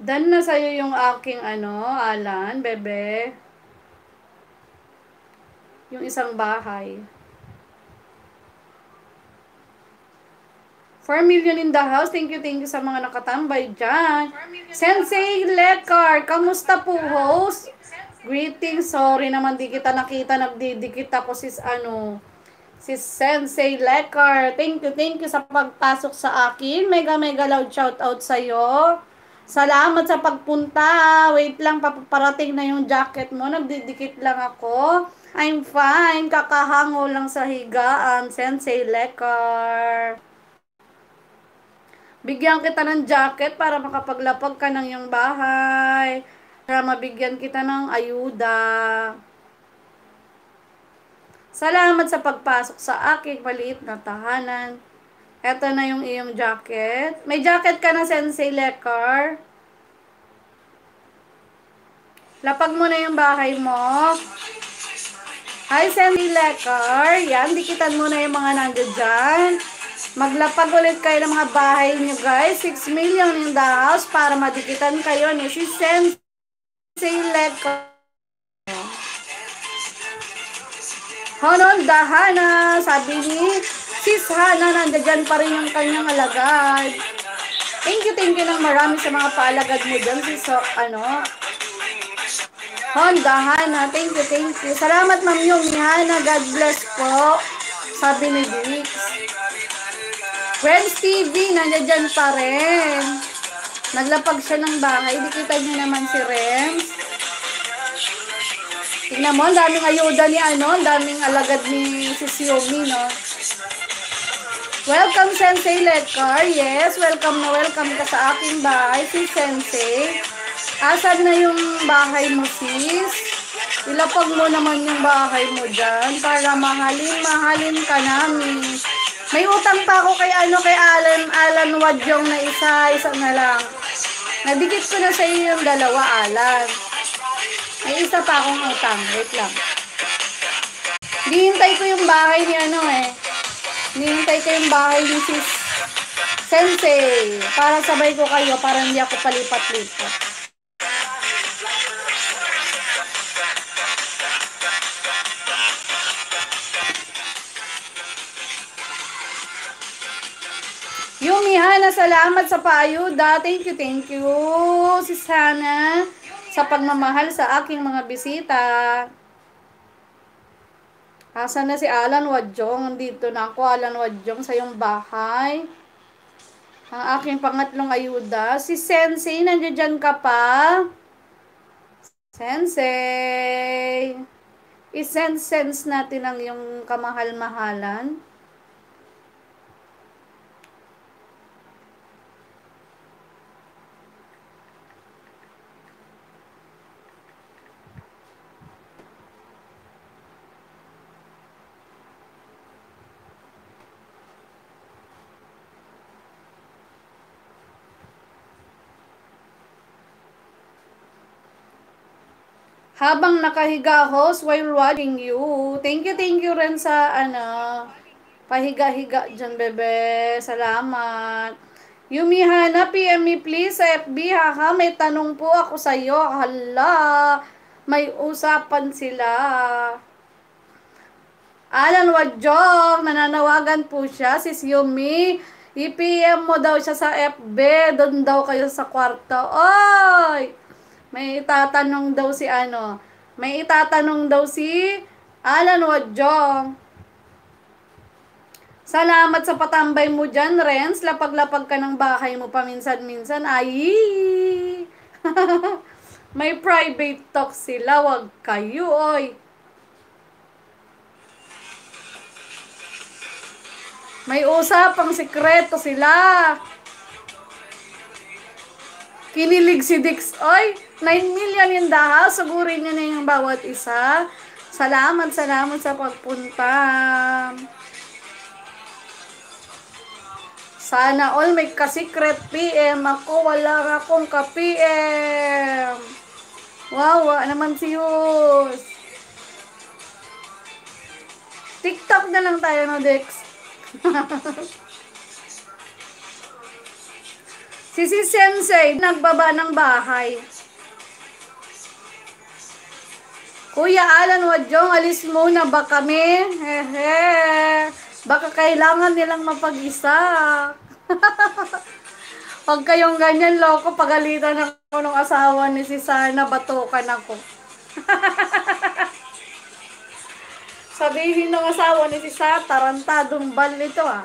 Dan na sa'yo yung aking Alan, bebe. Yung isang bahay. 4 million in the house. Thank you sa mga nakatambay dyan. Sensei Lekar, kamusta po, host? Greetings, sorry naman di kita nakita, nagdidikit ako si Sensei Lekar. Thank you sa pagpasok sa akin. Mega mega loud shout out sa'yo. Salamat sa pagpunta. Wait lang, paparating na yung jacket mo. Nagdidikit lang ako. I'm fine. Kakahango lang sa higaan. Sensei Lekar. Bigyan kita ng jacket para makapaglapag ka ng iyong bahay. Para mabigyan kita ng ayuda. Salamat sa pagpasok sa aking maliit na tahanan. Eto na yung iyong jacket. May jacket ka na, Sensei Lekar. Lapag mo na yung bahay mo. Hi, Sensei Lekar. Yan, dikitan mo na yung mga nandiyo dyan. Maglapag ulit kayo ng mga bahay niyo, guys. 6 million in the house para madikitan kayo ni si Sensei Lekar. Honon Dahana, sabi ni Sis Hana, nandiyan pa rin yung kanyang alagad. Thank you ng marami sa mga paalagad mo dyan, sis, Honda Hana, thank you. Salamat, Ma'am Yung Hana, God bless po, sabi ni Dix. Friends TV, nandiyan pa rin. Naglapag siya ng bahay, dikita niyo naman si Rems. Tingnan mo, ang daming ayuda ni ang daming alagad ni Sis Yomi, no? Welcome, Sensei Lekar. Yes, welcome ka sa aking bahay, si Sensei. Asan na yung bahay mo, sis? Ilapag mo naman yung bahay mo dyan para mahalin ka namin. May utang pa ako kay Alan Wadyong na isa na lang. Nadikit ko na sa iyo yung dalawa, Alan. May isa pa akong utang. Wait lang. Hihintay ko yung bahay ni Hihintay ko yung bahay ni Sis Sensei. Para sabay ko kayo, para hindi ako palipat-lipat. Yumi Hana, salamat sa paayuda. Thank you, Sis Hana, sa pagmamahal sa aking mga bisita. Asan na si Alan Wadyong? Dito na ako, Alan Wadyong, sa iyong bahay. Ang aking pangatlong ayuda. Si Sensei, nandiyan ka pa? Sensei. I-sense natin ang iyong kamahal-mahalan. Habang nakahiga host while watching you. Thank you rin sa pahiga-higa dyan, bebe. Salamat. Yumi Hana, PM me please sa FB, ha. May tanong po ako sa iyo. Hala, may usapan sila. Alan Wadyong, nananawagan po siya, sis Yumi. I-PM mo daw siya sa FB. Doon daw kayo sa kwarto. Oy! May itatanong daw si Alan Wadyong. Salamat sa patambay mo dyan, Renz. Lapag-lapag ka ng bahay mo paminsan-minsan. Ay! May private talk sila. Wag kayo, oy. May usapang sikreto sila. Kinilig si Dix. Oy, 9 million in the house. Sugurin niyo na yung bawat isa. Salamat sa pagpunta. Sana all may ka-secret PM. Ako, wala akong ka-PM. Wow, naman si Yus. TikTok na lang tayo, no, Dix? Si Sensei, nagbaba ng bahay. Kuya Alan Wadyong, alis muna ba kami? Hehe. Baka kailangan nilang mapag-isa. Huwag kayong ganyan, loko. Pagalitan ako ng asawa ni si Sana, batukan ako. Sabihin ng asawa ni si Sa, tarantadong bal nito ah.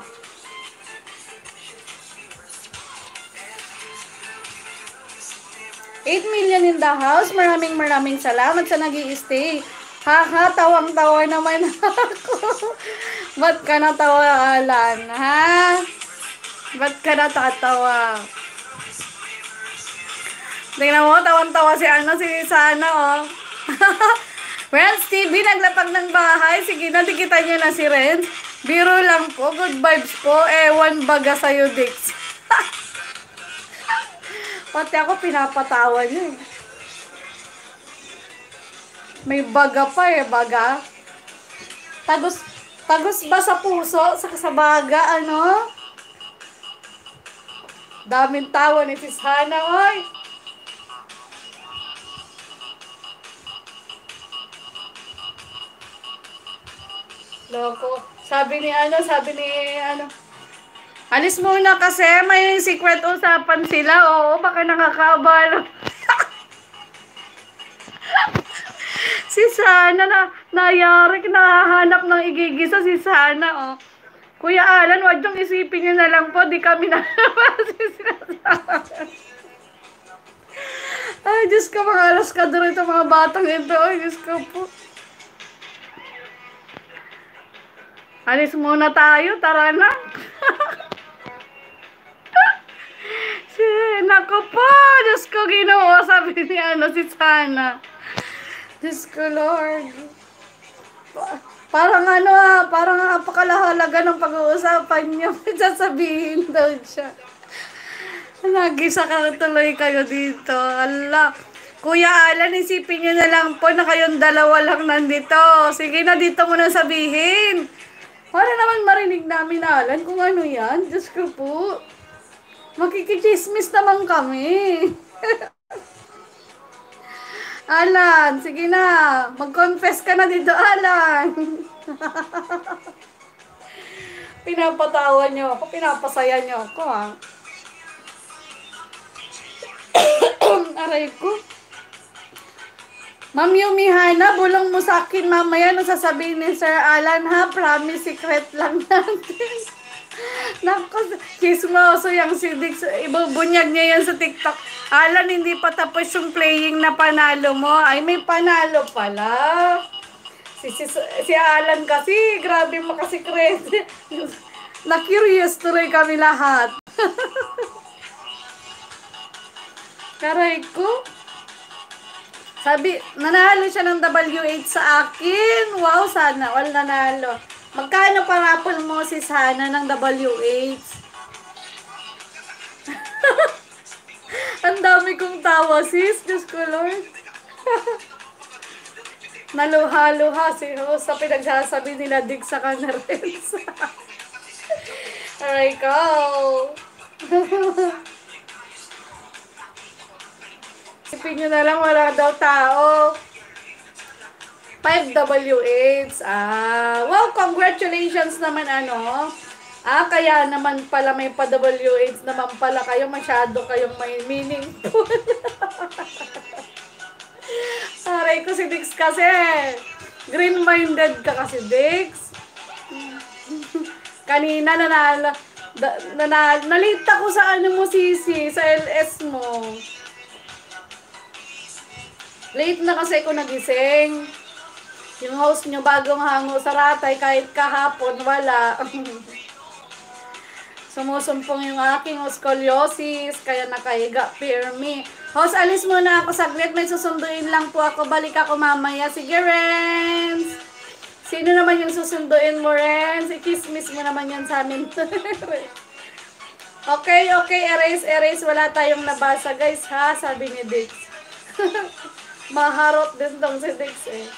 8 million in the house. Maraming salamat sa nag-i-stay. Haha, tawang-tawa naman ako. Ba't ka natawa, Alan? Ha? Ba't ka natatawa? Tingnan mo, tawang-tawa si Sana, oh. Renz TV, naglapag ng bahay. Sige, natikitan niyo na si Renz. Biro lang po, good vibes po. Ewan baga sa'yo, Dix. Pati ako pinapatawa niyo. May baga pa baga. Tagos ba sa puso? Sa baga, ano? Daming tawa ni si Sana, oy. Loko. Sabi ni alis muna kasi may secret usapan sila. Oo, baka nakakabalo. Si Sana nayari, nahahanap ng igigisa si Sana, oh. Kuya Alan, wag yung isipin niyo na lang po, di kami nalabas. Ay, Diyos ko, mga alas ka doon ito, mga batang ito. Ay, Diyos ko po. Alis muna tayo, tara na. Nako po, Diyos ko, Ginoo, sabi ni si Sana. Diyos ko, Lord. Parang parang napakalahalaga ng pag-uusapan niyo. Sasabihin daw siya. Nagisa ka tuloy kayo dito. Allah. Kuya Alan, isipin niyo na lang po na kayong dalawa lang nandito. Sige na, dito mo na sabihin. Para naman marinig namin, Alan, kung ano yan. Diyos ko po. Makikichismis naman kami. Alan, sige na. Mag-confess ka na dito, Alan. Pinapatawa niyo ako. Pinapasaya niyo ako, ha. Aray ko. Ma'am Yumihana, bulong mo sa akin mamaya no sasabihin ni Sir Alan, ha? Promise, secret lang natin. Naku, chismoso yung si Dix. Ibubunyag niya yan sa TikTok. Alan, hindi pa tapos yung playing na panalo mo. Ay, may panalo pala. Si Alan kasi, grabe makasikret. Na-curious tuloy kami lahat. Karay ko. Sabi, nanalo siya ng W8 sa akin. Wow, sana all nanalo. Magkano parapol mo si Sana ng W8? Ang dami kong tawa, sis. Diyos ko, Lord. Naluha-luha si host sa pinagsasabi nila dig sa Canares. Aray ko. Isipin nyo na lang, wala daw tao. 5 W8s. Wow, congratulations naman, ano. Kaya naman pala may pa W8s naman pala kayo. Masyado kayong may meaningful. Aray ko si Dix kasi. Green-minded ka kasi, Dix. Kanina nalita ko sa ano mo, Sisi, sa LS mo. Late na kasi ako nagising. Yung host nyo bagong hango sa ratay, kahit kahapon, wala. Sumusumpong yung aking scoliosis, kaya nakahiga, fear me. Host, alis muna ako saglit, may susunduin lang po ako, balik ako mamaya. Sige, Renz! Sino naman yung susunduin mo, Renz? Ikismis mo naman yan sa amin. Okay, erase, wala tayong nabasa, guys, ha? Sabi ni Dix. Maharot din tong si Dix,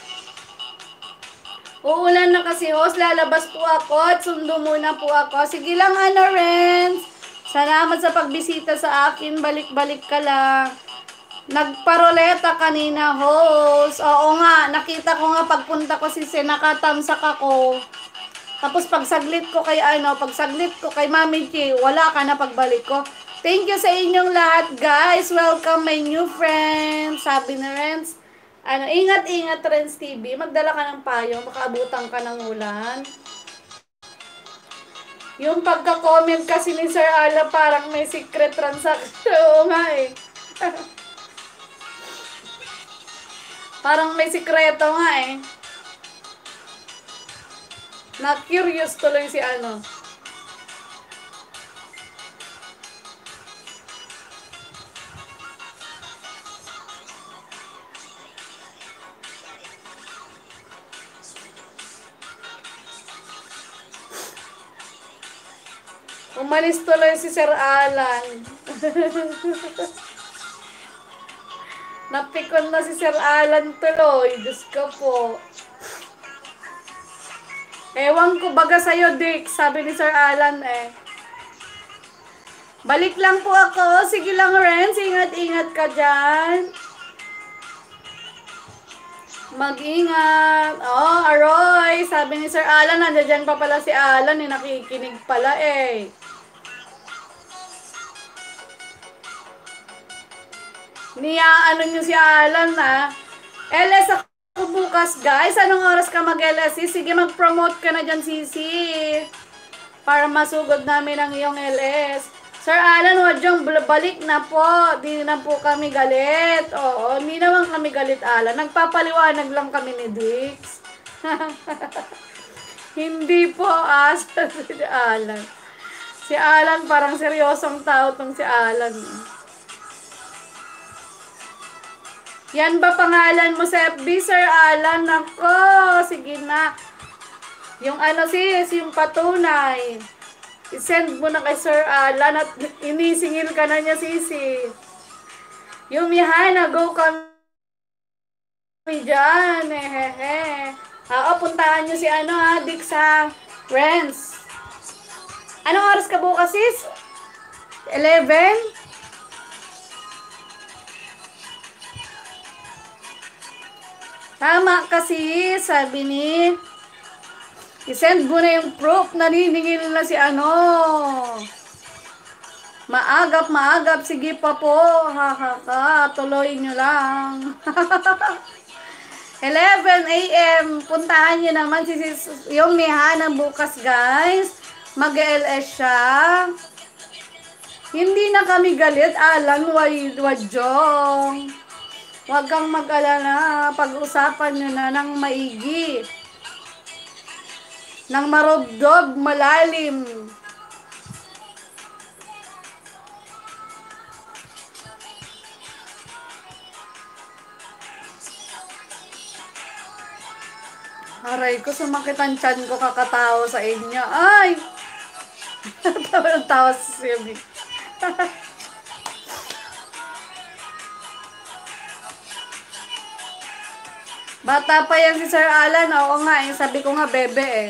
Uulan na kasi, host. Lalabas po ako at sundo muna po ako. Sige lang, Renz. Salamat sa pagbisita sa akin. Balik-balik ka lang. Nagparoleta kanina, host. Oo nga, nakita ko nga pagpunta ko si nakatamsak ako. Tapos pagsaglit ko kay Mami Chi, wala ka na pagbalik ko. Thank you sa inyong lahat, guys. Welcome my new friends. Sabi na Renz, ingat-ingat Renz TV. Magdala ka ng payong, makaabutan ka ng ulan. Yung pagka-comment kasi ni Sir Ala, parang may secret transaction. Oo nga eh. Parang may sikreto nga eh. Na-curious tuloy si ano. Umalis tuloy si Sir Alan. Napikon na si Sir Alan tuloy. Diyos ko po. Ewan ko baga sa'yo, Dick. Sabi ni Sir Alan eh. Balik lang po ako. Sige lang, Renz. Ingat-ingat ka dyan. Mag-ingat. Oh, Aroy. Sabi ni Sir Alan, nandiyan pa pala si Alan. Nakikinig pala eh. Ano nyo si Alan ha. LS ako bukas guys. Anong oras ka mag-LS? Sige, mag-promote ka na dyan, Sisi. Para masugod namin ang iyong LS. Sir Alan, wadyong balik na po. Di na po kami galit. Oo, hindi naman kami galit, Alan. Nagpapaliwanag lang kami ni Dix. Hindi po, si Alan. Si Alan, parang seryosong tao tong si Alan. Yan ba pangalan mo sa FB, Sir Alan? Nako, sige na. Yung yung patunay. I-send mo na kay Sir Alan at inisingil ka na niya, Sisi. Yung Mihana, go kami dyan. Hehehe. Puntahan nyo si Dick sa Renz. Anong oras ka bukas, sis? 11? Tama kasi, sabi ni, i-send mo na yung proof, naniningil na si Maagap, sige pa po, tuloy nyo lang. 11 a.m. Puntahan nyo naman yung Mihana bukas, guys. Mag-LS siya. Hindi na kami galit, Alan, wadyong. Huwag kang mag-alala, pag-usapan nyo na ng maigi. Ng marubdob, malalim. Aray ko, sumakit ang tiyan ko kakatawa sa inyo. Ay! Tawa sa Simi. Bata pa yan si Sir Alan. Oo nga, sabi ko nga, bebe eh.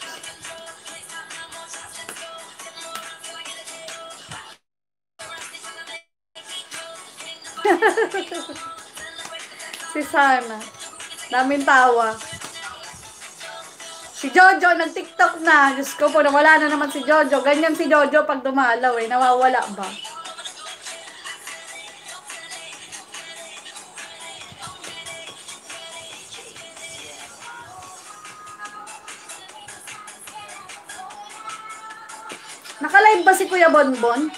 Si Sana. Daming tawa. Si Jojo, nag-TikTok na. Diyos ko po, nawala na naman si Jojo. Ganyan si Jojo pag dumalaw eh. Nawawala ba? Naka-live ba si Kuya Bonbon?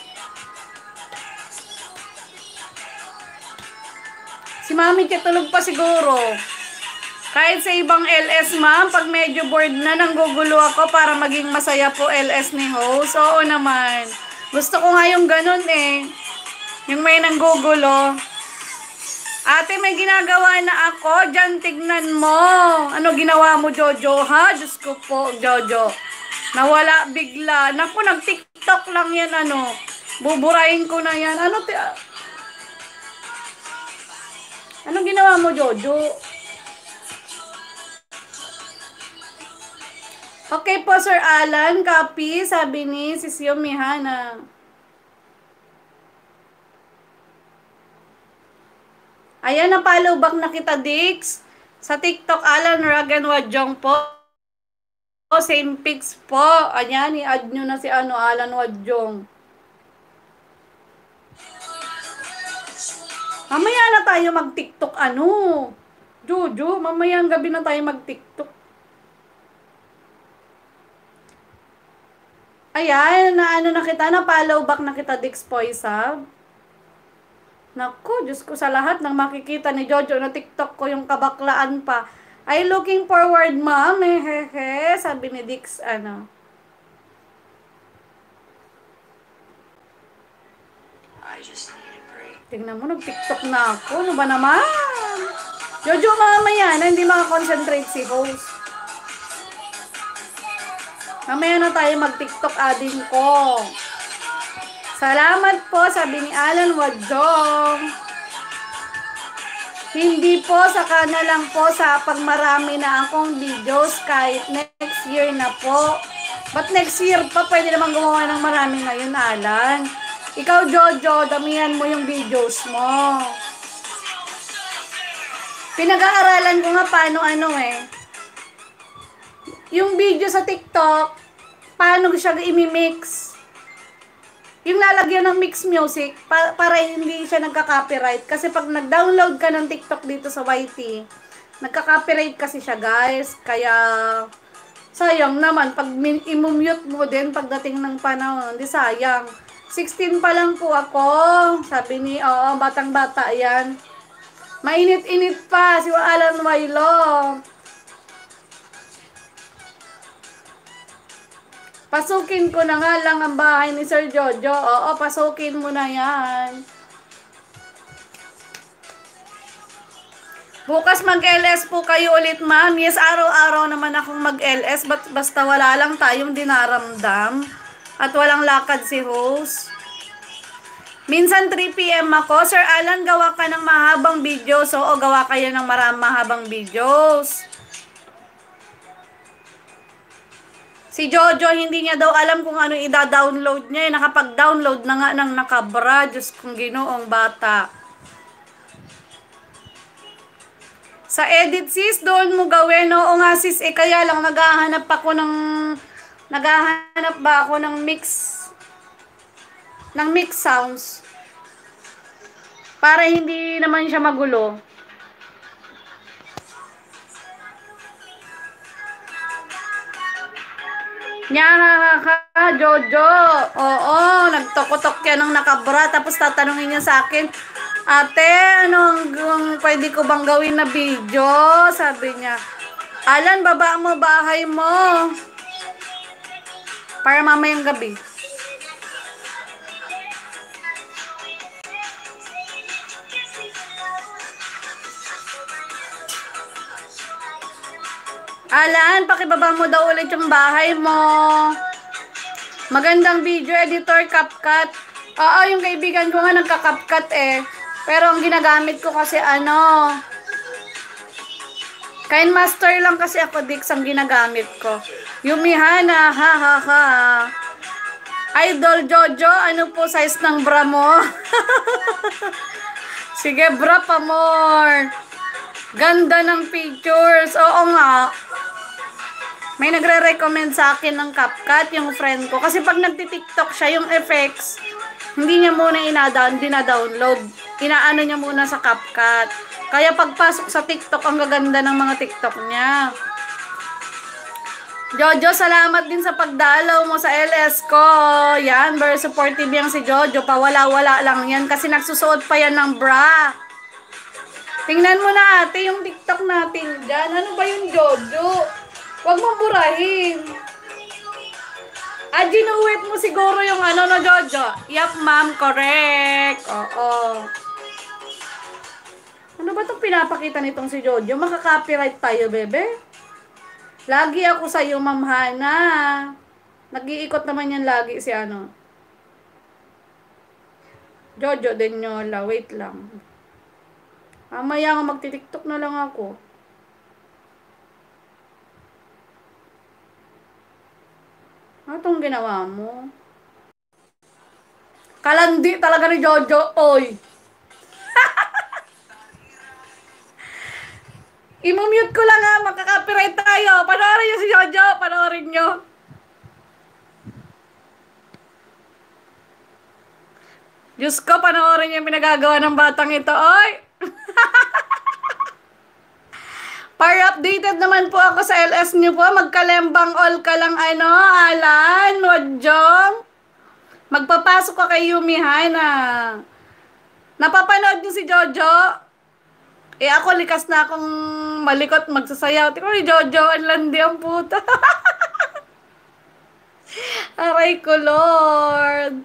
Si Mami kitulog pa siguro. Kahit sa ibang LS, ma'am, pag medyo bored na, nanggugulo ako para maging masaya po LS ni host. Oo naman. Gusto ko nga yung ganun eh. Yung may nanggugulo. Ate, may ginagawa na ako. Diyan, tignan mo. Ano ginawa mo, Jojo, ha? Diyos ko po, Jojo. Nawala bigla. Naku, nag-TikTok lang yan, Buburahin ko na yan. Anong ginawa mo, Jojo? Okay po, Sir Alan. Copy, sabi ni Sis Mihana. Ayan, na-follow back na kita, Dix. Sa TikTok, Alan Ragan Wadjong po. Same pics po. Ayan, i-add nyo na si Alan Wadjong. Mamaya na tayo mag-TikTok Jojo, mamaya ang gabi na tayo mag-TikTok. Ayan, na kita, na-follow back na kita, Dix Poisab. Naku, Diyos ko, sa lahat ng makikita ni Jojo na TikTok ko, yung kabaklaan pa. Ay, looking forward, ma'am. Hehehe, sabi ni Dix, Tingnan mo, nag-TikTok na ako. Ano ba naman? Jojo, mamaya na, hindi makakonsentrate si host. Mamaya na tayo mag-TikTok adin ko. Salamat po, sabi ni Alan Wadjong. Hindi po, saka na lang po sa pagmarami na akong videos kahit next year na po. But next year pa, pwede naman gumawa ng marami ngayon, Alan. Ikaw, Jojo, damihan mo yung videos mo. Pinag-aaralan ko nga paano yung video sa TikTok, paano siya i-mix. Yung lalagyan ng mix music, para hindi siya nagka-copyright. Kasi pag nag-download ka ng TikTok dito sa YT, nagka-copyright kasi siya, guys. Kaya, sayang naman. Pag i-mute mo din pagdating ng panahon, di sayang. 16 pa lang po ako. Sabi ni, batang-bata yan. Mainit-init pa si Alan Wailo. Pasukin ko na nga lang ang bahay ni Sir Jojo. Oo, pasukin mo na yan. Bukas mag-LS po kayo ulit, ma'am. Yes, araw-araw naman akong mag-LS. Basta wala lang tayong dinaramdam. At walang lakad si host. Minsan 3 PM ako. Sir Alan, gawa ka ng mahabang videos. Oo, gawa kayo ng mahabang videos. Si Jojo, hindi niya daw alam kung ano i-download niya. Nakapag-download na nga ng nakabra. Diyos kong ginoong bata. Sa edit, sis, doon mo gawin. Oo nga, sis, kaya lang naghahanap ba ako ng mix sounds. Para hindi naman siya magulo. Nya ka, Jojo. Oo, nagtokotok yan ng nakabra. Tapos tatanungin niya sa akin, ate, ang pwede ko bang gawin na video? Sabi niya, Alan, baba mo bahay mo. Para mamayang gabi. Alan, pakibaba mo daw ulit yung bahay mo. Magandang video editor, CapCut. Oo, yung kaibigan ko nga nagka-CapCut Pero ang ginagamit ko kasi KineMaster lang kasi ako, Dix, ang ginagamit ko. Yumihana, ha ha ha. Idol Jojo, ano po size ng bra mo? Sige, bra pa more. Ganda ng pictures. Oo nga. May nagre-recommend sa akin ng CapCut, yung friend ko. Kasi pag nagti-TikTok siya, yung effects, hindi niya muna dina-download. Inaano niya muna sa CapCut. Kaya pagpasok sa TikTok, ang gaganda ng mga TikTok niya. Jojo, salamat din sa pagdalaw mo sa LS ko. Yan, very supportive yan si Jojo. Pawala-wala lang yan kasi nagsusuot pa yan ng bra. Tingnan mo na ate yung TikTok natin dyan. Ano ba yung Jojo? Huwag mong burahin. Ginuwit mo siguro yung Jojo. Yup, ma'am, correct. Oo. Ano ba itong pinapakita nitong si Jojo? Makaka-copyright tayo, bebe. Lagi ako sa'yo, Ma'am Hana. Nag-iikot naman yan lagi si Jojo din Yola. Wait lang. Mamaya nga magti-TikTok na lang ako. Ano itong ginawa mo? Kalandi talaga ni Jojo, oy. I-mute ko lang ha, makaka-copyright tayo. Panoorin nyo si Jojo, panoorin nyo. Diyos ko, panoorin nyo yung pinagagawa ng batang ito. Oy! Para updated naman po ako sa LS nyo po. Magkalembang all ka lang ano, Alan, Wodjong. Magpapasok ka kay Yumi na. Napapanood niyo si Jojo? Eh ako likas na akong malikot magsasayaw. Tingnan ni Jojo, ang landi ang puta. Aray ko, Lord.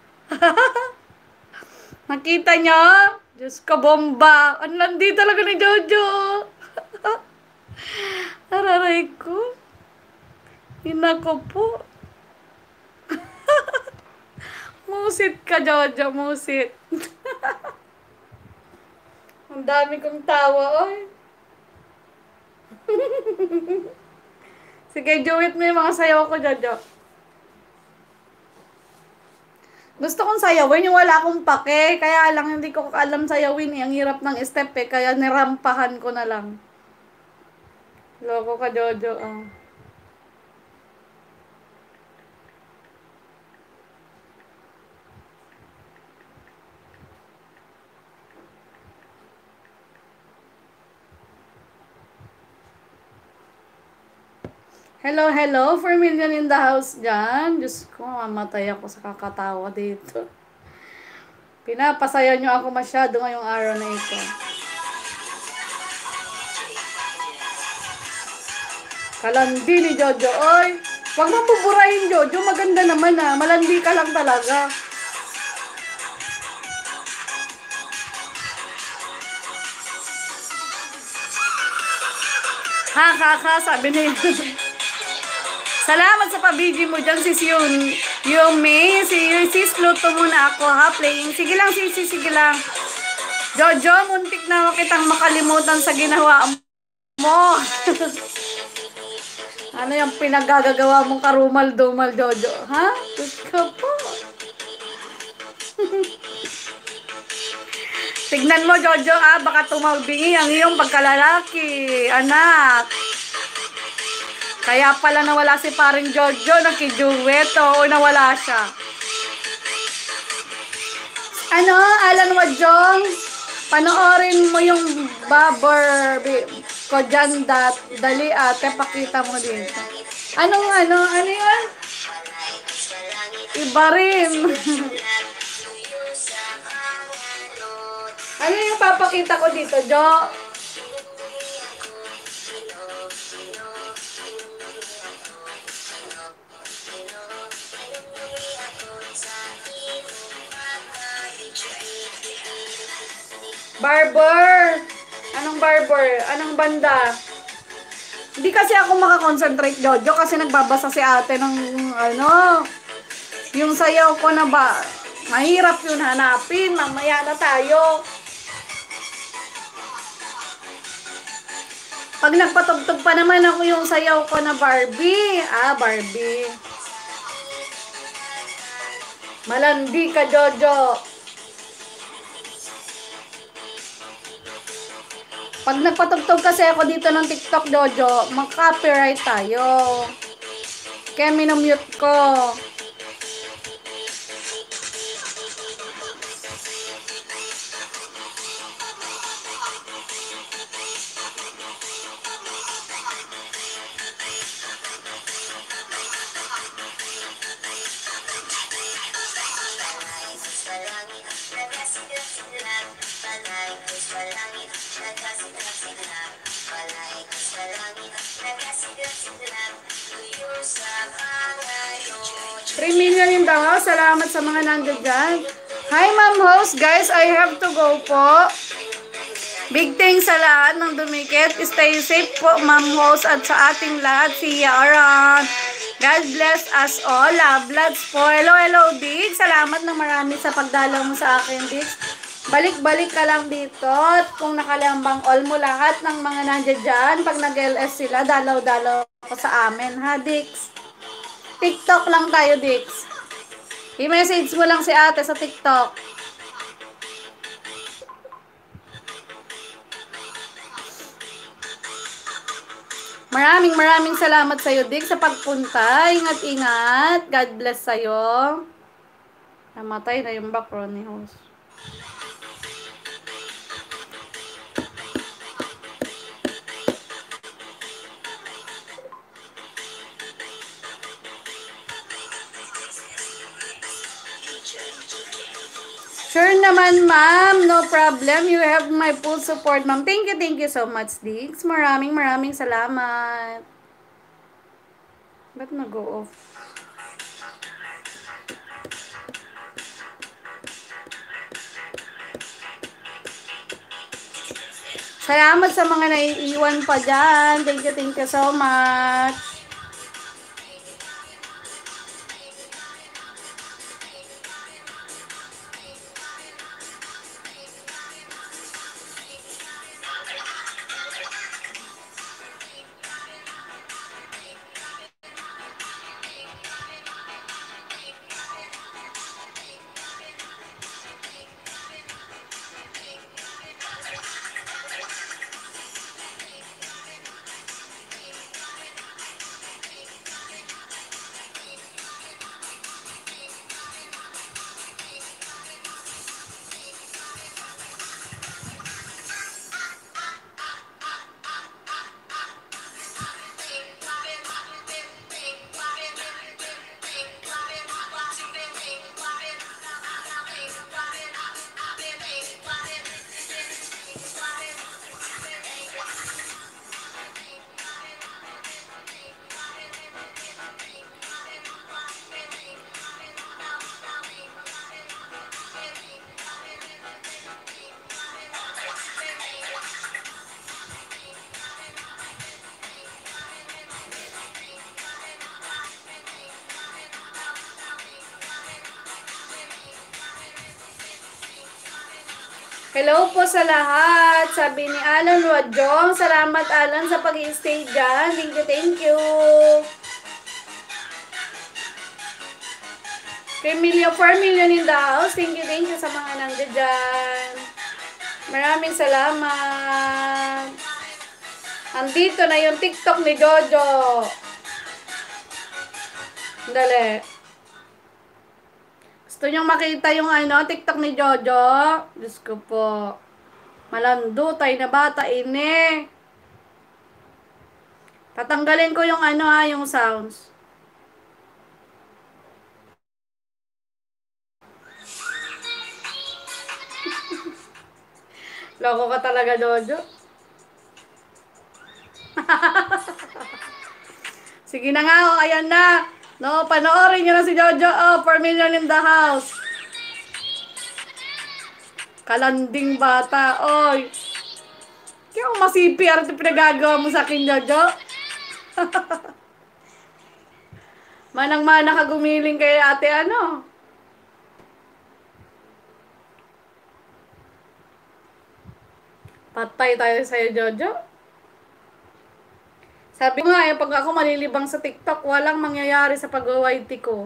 Nakita niyo? Diyos ko, bomba. Ang landi talaga ni Jojo. Aray ko. Ina ko po. Musit ka, Jojo, musit. Ang dami kong tawa, oy. Sige, duet mo yung mga sayaw ko, Jojo. Gusto kong sayawin yung wala akong pake, kaya lang hindi ko alam sayawin eh. Ang hirap ng step eh, kaya nirampahan ko na lang. Loko ka, Jojo, ah. Hello, hello, 4 million in the house dyan. Diyos ko, mamatay ako sa kakatawa dito. Pinapasaya nyo ako masyado ngayong araw na ito. Kalandi ni Jojo, oy. Huwag mo pupurahin, Jojo. Maganda naman ah. Malandi ka lang talaga. Ha, sabi ni Salamat sa pabigi mo dyan, sis Yumi. Sis, luto muna ako, ha, playing. Sige lang, sis, sige lang. Jojo, muntik na kitang makalimutan sa ginawa mo. Ano yung pinagagagawa mong karumal-dumal, Jojo? Ha? Gusto po. Tignan mo, Jojo, baka tumawbingi ang iyong pagkalalaki, anak. Kaya pala nawala si paring Jojo, nakiduet, o nawala siya. Ano, Alan Wajong, panoorin mo yung Babber ko dyan, dali ate, pakita mo dito. Ano yun? Iba rin. Ano yung papakita ko dito, Jo? Barber! Anong barber? Anong banda? Hindi kasi ako makakonsentrate, Jojo, kasi nagbabasa si ate ng yung sayaw ko na ba. Mahirap yun hanapin. Mamaya na tayo. Pag nagpatugtog pa naman ako yung sayaw ko na Barbie. Barbie. Malandi ka, Jojo. Pag nagpatugtog kasi ako dito ng TikTok, Jojo, mag-copyright tayo. Kaya minumute ko. Salamat sa mga nandun dyan. Hi, Ma'am Host. Guys, I have to go po. Big thanks sa lahat ng dumikit. Stay safe po, Ma'am Host, at sa ating lahat. See you around. God bless us all. Love, loves po. Hello, Dig. Salamat ng marami sa pagdalaw mo sa akin, Dig. Balik-balik ka lang dito. At kung nakalambang all mo lahat ng mga nandyan dyan, pag nag-LS sila, dalaw-dalaw ko sa amin, ha, Dix? TikTok lang tayo, Dix. I-message mo lang si ate sa TikTok. Maraming salamat sa'yo, Dick, sa pagpunta. Ingat-ingat. God bless sa'yo. Namatay na yung background ni host. Sure naman, ma'am. No problem. You have my full support, ma'am. Thank you so much, Dix. Maraming salamat. Ba't nag-go off? Salamat sa mga naiiwan pa dyan. Thank you so much. Hello po sa lahat. Sabi ni Alan Wadjong. Salamat, Alan, sa pag-i-stay dyan. Thank you. 4 million in the house. Thank you sa mga nandiyan dyan. Maraming salamat. Andito na yung TikTok ni Jojo. Dali. Gusto nyo makita yung TikTok ni Jojo? Diyos ko po. Malando, tayo na bata, ini. Tatanggalin ko yung yung sounds. Loko ka talaga, Jojo. Sige na nga, ayan na. No, panoorin nyo na si Jojo. 4 million in the house. Kalanding bata. Oy. Kaya masipi ito pinagagawa mo sa akin, Jojo. Manang-mana ka gumiling kay ate Patay tayo sa'yo, Jojo. Sabi ko nga, pag ako malilibang sa TikTok, walang mangyayari sa pag-YT ko.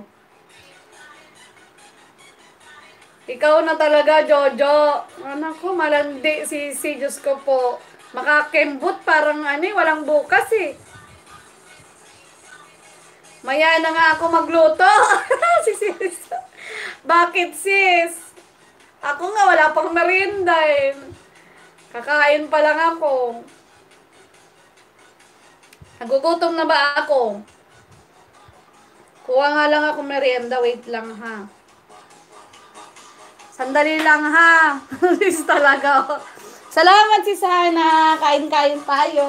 Ikaw na talaga, Jojo. Ko, malandi si Diyos ko po. Makakembot, parang walang bukas eh. Maya na nga ako magluto. Si sis. Bakit, sis? Ako nga, wala pang merienda eh. Kakain pa lang ako. Nagugutom na ba ako? Kuha nga lang ako merienda. Wait lang ha. Sandali lang ha. Sis talaga. Salamat si Sana. Kain-kain tayo.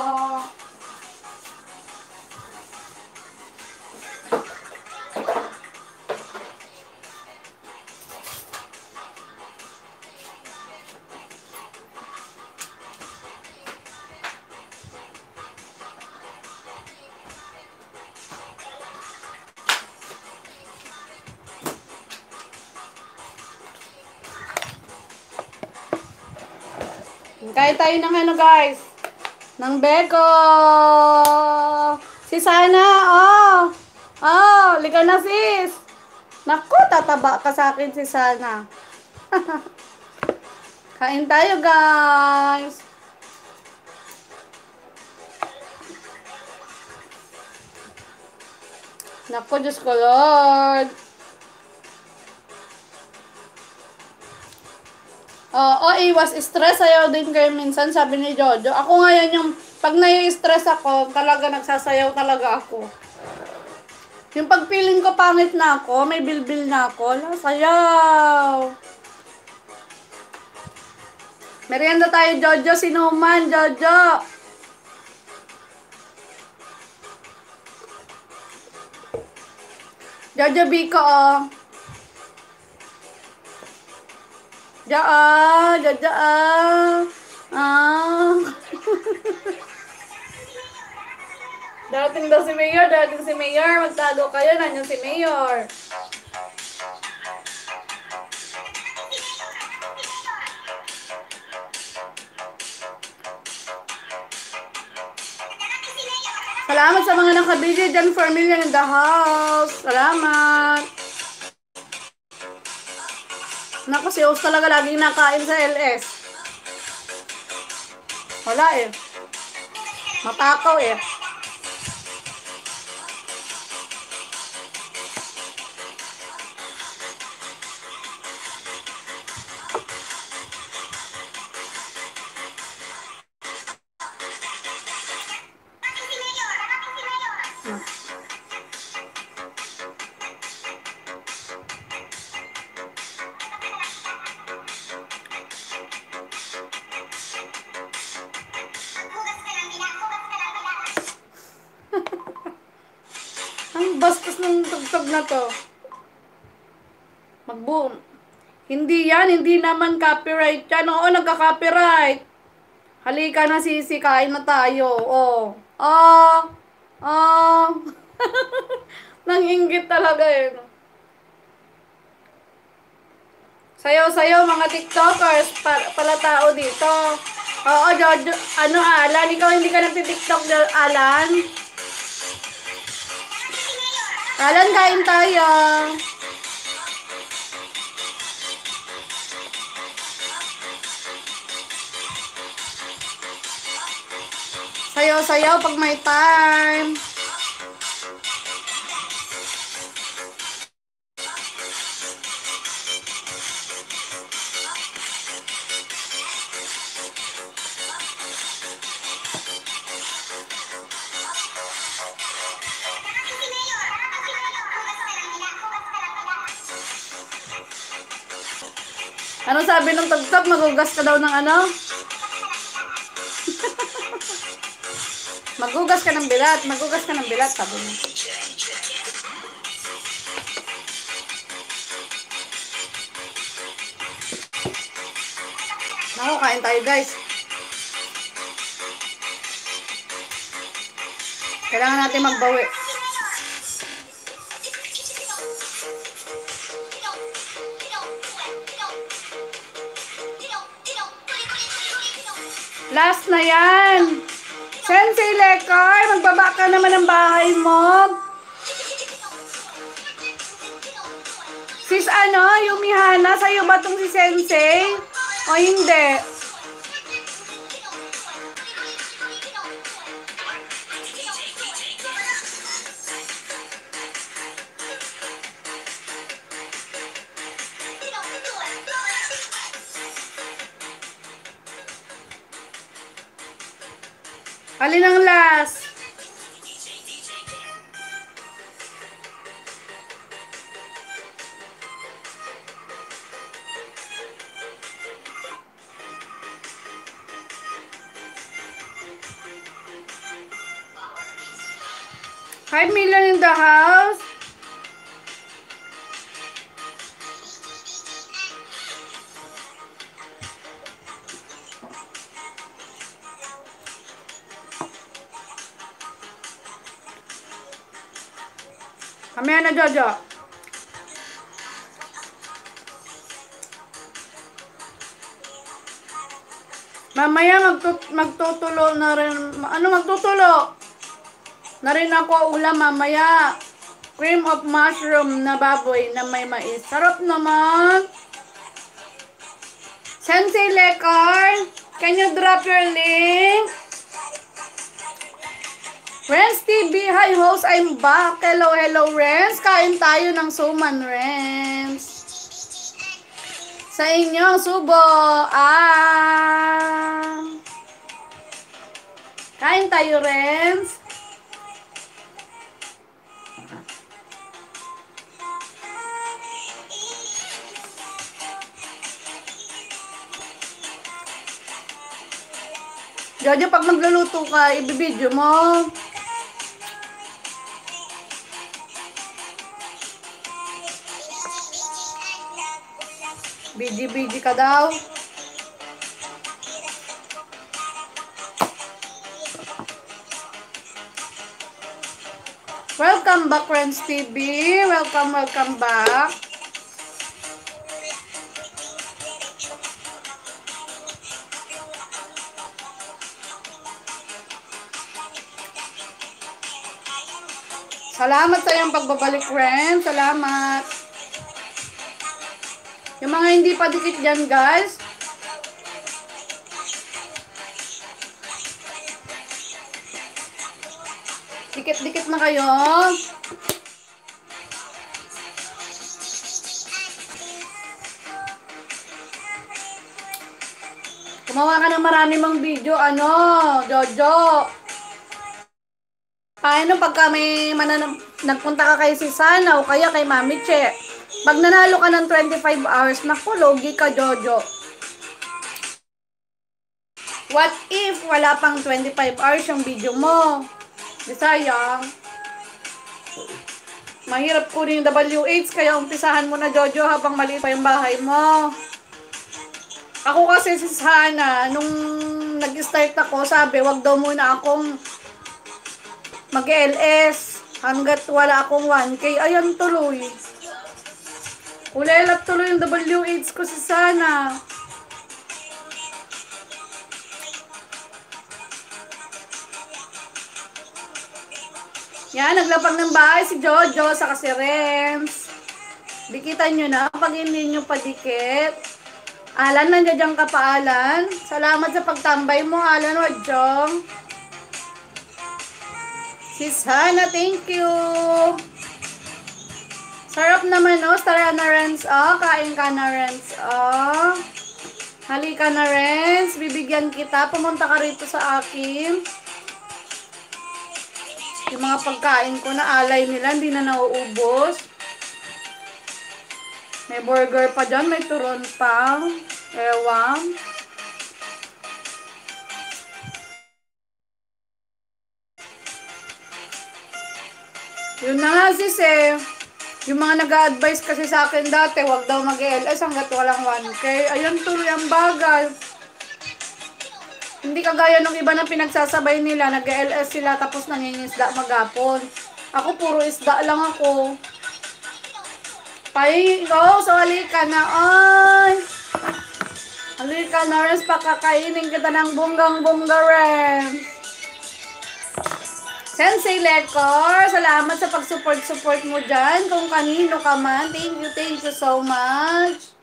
Kaya tayo ng guys. Ng beko. Si Sana, liga na sis. Naku, tataba ka sa akin si Sana. Kain tayo guys. Naku, Diyos ko, Lord. Oo, iwas stress. Sayaw din kayo minsan, sabi ni Jojo. Ako ngayon yung, pag nai-stress ako, talaga nagsasayaw talaga ako. Yung pag feeling ko pangit na ako, may bilbil na ako, sayaw. Merienda tayo, Jojo. Sinuman, Jojo. Jojo Biko, oh. Jojo, ah. Dating daw si Mayor, dating si Mayor. Magtago kayo, nandiyan si Mayor. Salamat sa mga nakabili dyan, 4 million in the house. Salamat. Naku, si Os talaga laging nakain sa LS. Wala eh. Matakaw eh. Ang bastos ng tugtog na to. Mag-boom. Hindi yan, hindi naman copyright yan. Oo, nagka-copyright. Halika na, sisi, kain na tayo. Oh. Oh. Oh. Nanginggit talaga eh. Sayo-sayo mga TikTokers, pala tao dito. Oo, Jojo, ano, Alan, ikaw hindi ka nagtitiktok, Alan? Alan, kain tayo. Sayaw-sayaw pag may time. Ano sabi ng tugtog? Magugas ka daw ng ano? Magugas ka ng bilat. Magugas ka ng bilat, sabi niya. Naku, kain tayo guys. Kailangan natin magbawi. Last na yan. Sensei Lekar, magbaba ka naman ng bahay mo. Sis ano, Yumihana, sa'yo ba itong si Sensei? O hindi? Alin ang last? $5 million in the house. Mamaya na, Jojo. Mamaya magtutulo na rin. Ano magtutulo? Na rin ako ulam mamaya. Cream of mushroom na baboy na may mais. Sarap naman. Sensei Lekar, can you drop your link? Renz TV, hi host, I'm back. Hello, hello, Renz. Kain tayo ng suman, Renz. Sa inyong subo, kain tayo, Renz. Jojo, pag magluluto ka, ibibidyo mo. Bidi-bidi ka daw. Welcome back, Renz TV. Welcome, welcome back. Salamat sa iyong pagbabalik, Renz. Salamat. Yung mga hindi pa dikit dyan, guys. Dikit-dikit na kayo. Gumawa ka ng marami mong video, Jojo. Paano pagka may nagpunta ka kay Susana o kaya kay Mami Che? Pag nanalo ka ng 25 hours, naku, logi ka, Jojo. What if wala pang 25 hours yung video mo? Di sayang. Mahirap kunin yung WH, kaya umpisahan mo na, Jojo, habang maliit pa yung bahay mo. Ako kasi si Susana, nung nag-start ako, sabi, wag daw muna akong mag-LS hanggat wala akong 1K. Ayan tuloy. Ulelap tuloy yung WH ko si Sana. Yan, naglapag ng bahay si Jojo sa kasi Renz. Dikitan nyo na pag hindi nyo padikit. Alan, nandiyan ka pa, Alan. Salamat sa pagtambay mo, Alan Wadjong. Si Sana, thank you. Sarap naman, Tara na, Renz, Kain ka na, Renz, Halika na, Renz. Bibigyan kita. Pumunta ka rito sa akin. Yung mga pagkain ko na alay nila, hindi na nauubos. May burger pa dyan, may turon pa. Ewan. Yun na nga, sis, yung mga nag-a-advise kasi sa akin dati, wag daw mag-LS hanggat walang 1K. Ayun, tuloy ang bagay. Hindi kagaya nung iba na pinagsasabay nila, nag-LS sila tapos nangingisda magapon. Ako, puro isda lang ako. So halika na, halika na, Renz, pakakainin kita ng bunggang-bungga, Renz. Sensei Lecor, salamat sa pag-support mo dyan. Kung kanino ka man, thank you so much.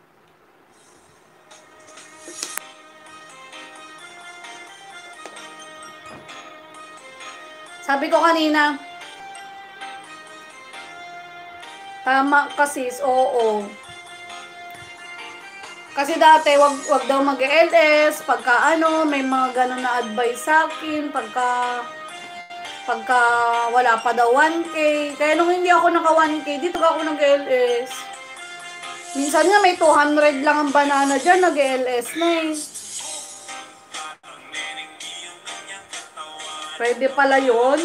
Sabi ko kanina, tama ka, sis, oo. Kasi dati, wag daw mag-LS, pagka may mga ganun na advice sa akin, pagka wala pa daw 1K. Kaya nung hindi ako naka 1K, dito ako nag-LS. Minsan nga may 200 lang ang banana dyan, nag-LS na Pwede pala yun.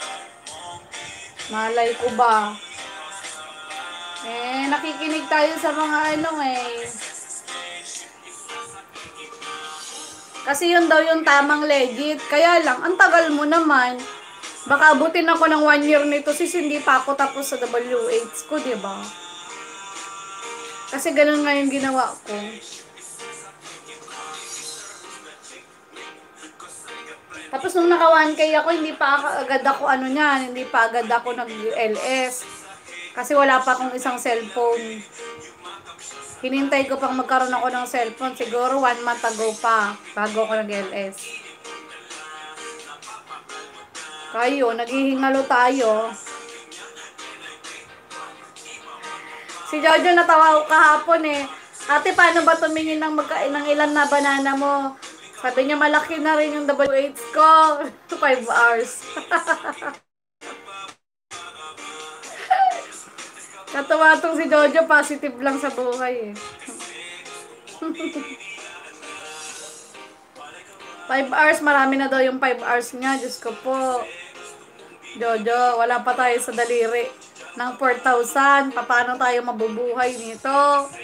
Malay ko ba? Nakikinig tayo sa mga Kasi yun daw yung tamang legit. Kaya lang, ang tagal mo naman. Baka abutin ako ng 1 year nito sis, hindi pa ako tapos sa WH ko, diba? Kasi ganun nga yung ginawa ko. Tapos nung naka 1K ako, hindi pa agad ako hindi pa agad ako nag-LS. Kasi wala pa akong isang cellphone. Hinintay ko pang magkaroon ako ng cellphone, siguro 1 month ago pa, bago ako nag-LS. Kayo, naghihingalo tayo. Si Jojo natawa ko kahapon eh. Ate, paano ba tumingin ng ng ilan na banana mo? Sabi niya, malaki na rin yung WH ko. 5 hours. Katawa tong si Jojo, positive lang sa buhay eh. 5 hours, marami na daw yung 5 hours niya. Diyos ko po. Jojo, wala pa tayo sa daliri ng 4,000. Paano tayo mabubuhay nito?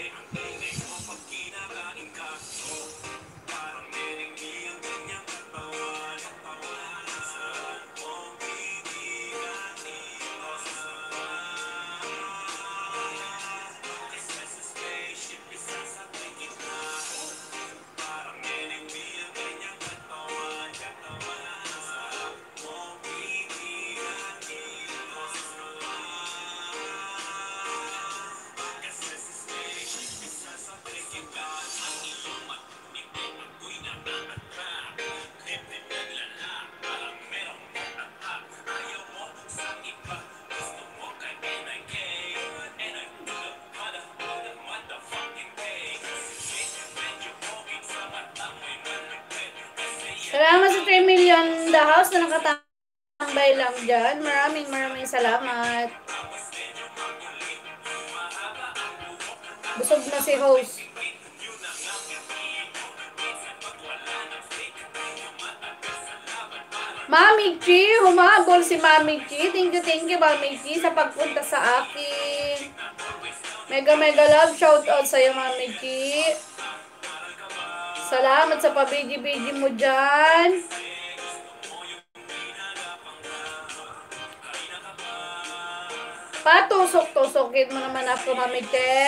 Salamat sa 3 million the house na nakatambay lang dyan. Maraming salamat. Busog na si host. Mami Chi, humabol si Mami Chi. Thank you, Mami Chi, sa pagpunta sa akin. Mega love, shout out sa'yo, Mami Chi. Salamat sa pabidi-bidi mo dyan. Patusok-tusokin mo naman ako, Mami Chi.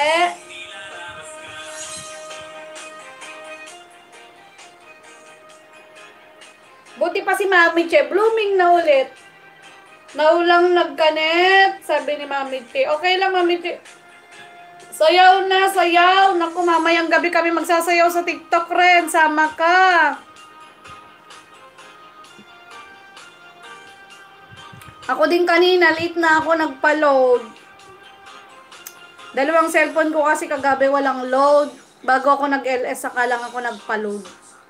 Buti pa si Mami Che, blooming na ulit. Naulang nagkanet, sabi ni Mami Che. Okay lang, Mami Che. Sayaw na, sayaw. Naku, mamayang gabi kami magsasayaw sa TikTok rin. Sama ka. Ako din kanina, late na ako nagpa-load. Dalawang cellphone ko kasi kagabi walang load. Bago ako nag-LS, saka lang ako nagpa-load.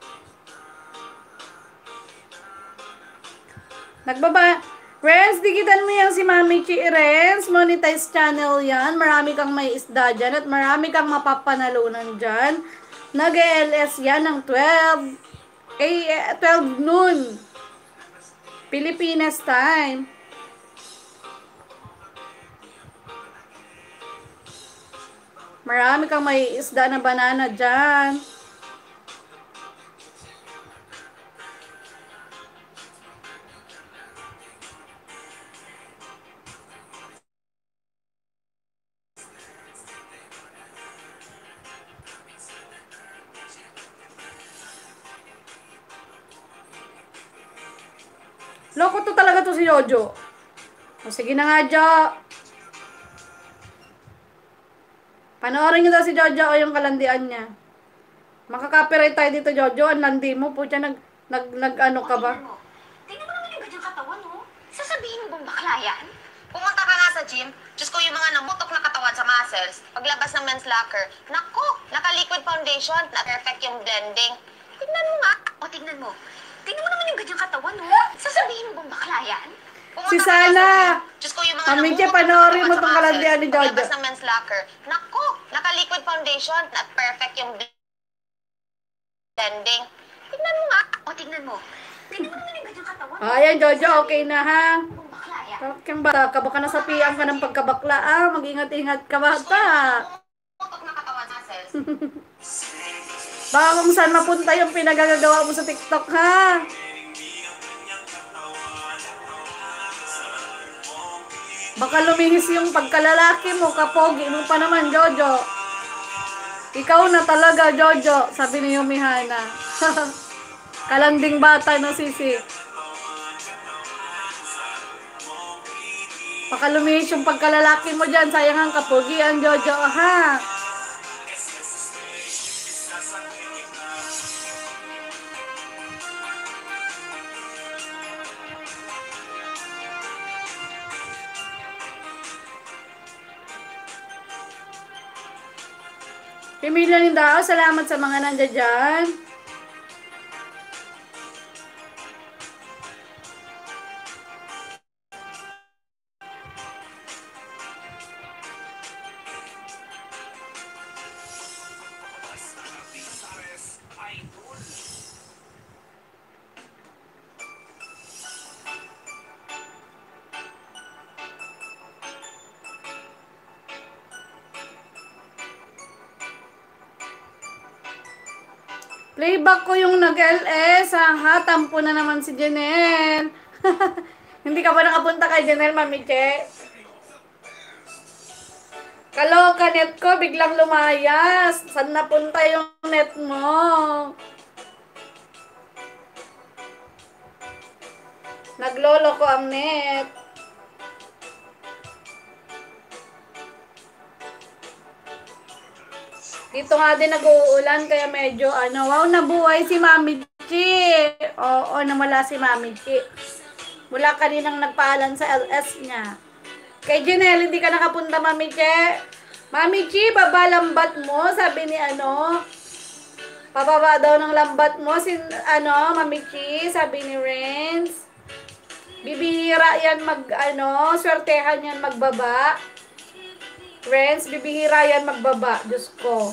Renz, digitan mo yan si Mami Chi. Renz, monetize channel yan. Marami kang may isda dyan at marami kang mapapanalunan dyan. Nag-LS yan ng 12 noon. Pilipinas time. Marami kang may isda na banana dyan. Loko to talaga to si Jojo. O sige na nga, Jo. Panoorin nyo daw si Jojo o yung kalandian niya. Makaka-copyright tayo dito, Jojo. Ang landi mo. Pucha, nag-ano ka ba? Tingnan mo naman yung ganyang katawan, no? Sasabihin mo bang bakla yan? Pumunta ka nga sa gym, Diyos ko yung mga namutok na katawan sa muscles, paglabas ng men's locker, naku, naka-liquid foundation, na-perfect yung blending. Tingnan mo nga. O, tingnan mo. Tingnan mo naman yung ganyang katawan, no? Sasabihin mo bang bakla yan? Si Sana. Diyos ko yung mga Mami Che, namutok na panoorin mo katawan sa tong kalandian ni muscles, Jojo. paglabas ng men's locker, naku, naka-liquid foundation, na-perfect yung blending. Tingnan mo nga. O, tingnan mo. Tingnan mo naman yung ganyang katawan. Ayan, Jojo, okay na ha. Bakla yan. Kang bata ka, baka nasapian ka ng pagkabakla. Mag-ingat-ingat ka bata. Putok na katawan sa cells. Baka kung saan mapunta yung pinagagagawa mo sa TikTok ha. Baka lumihis yung pagkalalaki mo, kapogi mo pa naman, Jojo. Ikaw na talaga, Jojo, sabi ni Yumihana. Kalanding bata na sisi. Baka lumihis yung pagkalalaki mo dyan, sayang ang kapogian, Jojo, ha? Pimilya ng Dao, salamat sa mga nandiyan dyan. Playback ko yung nag-LS. Ha, tampo na naman si Janelle. Hindi ka ba nakapunta kay Janelle, Mami Che? Kaloka, net ko, biglang lumayas. Saan napunta yung net mo? Naglolo ko ang net. Dito nga din nag-uulan, kaya medyo wow, nabuhay si Mami Chi. Oo, nawala si Mami Chi. Mula kaninang nagpaalan sa LS niya. Kay Janelle, hindi ka nakapunta, Mami Chi. Mami Chi, baba lambat mo, sabi ni pababa daw ng lambat mo, Mami Chi, sabi ni Renz. Bibihira yan swertehan yan magbaba. Renz, bibihira yan magbaba, Diyos ko.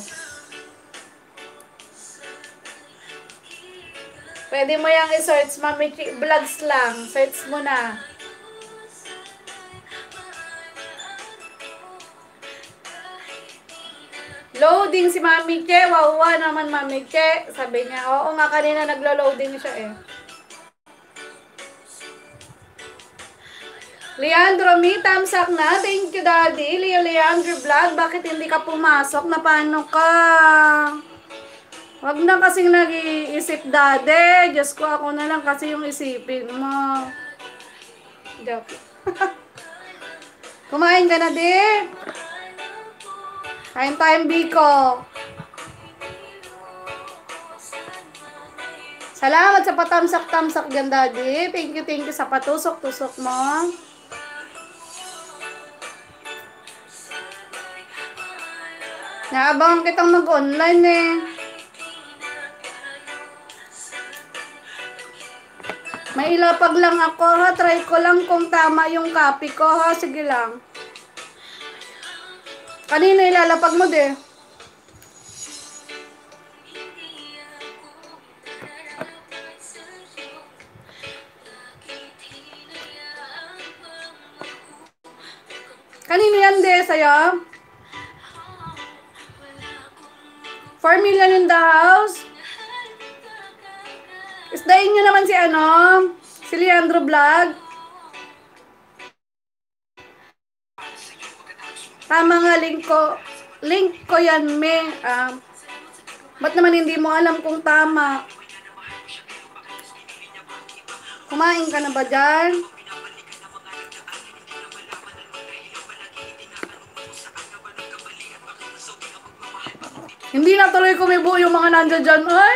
Pwede mo yung i-search, Mami Chi, vlogs lang, search mo na. Loading si Mami Che. Wawa naman, Mami Che. Sabi niya, oo nga, kanina naglo-loading siya eh. Leandro, me, thumbs up na. Thank you, Daddy. Leandro Vlog, bakit hindi ka pumasok? Na paano ka? Wag na kasing nag-iisip, Daddy. Diyos ko, ako na lang kasi yung isipin mo. Joke. Kumain ka na, di? Kain tayong biko. Salamat sa patamsak-tamsak dyan, Daddy. Thank you sa patusok-tusok mo. Naabangan kitang mag-online eh. May ilapag lang ako ha. Try ko lang kung tama yung copy ko ha. Sige lang. Kanina ilalapag mo de. Kanino yan de sa'yo? 4 million in the house. Isdain nyo naman si Leandro Vlog. Tama nga, link ko yan, me. Ba't naman hindi mo alam kung tama? Kumain ka na ba dyan? Hindi na tuloy kumibo yung mga nandiyan dyan. Ay!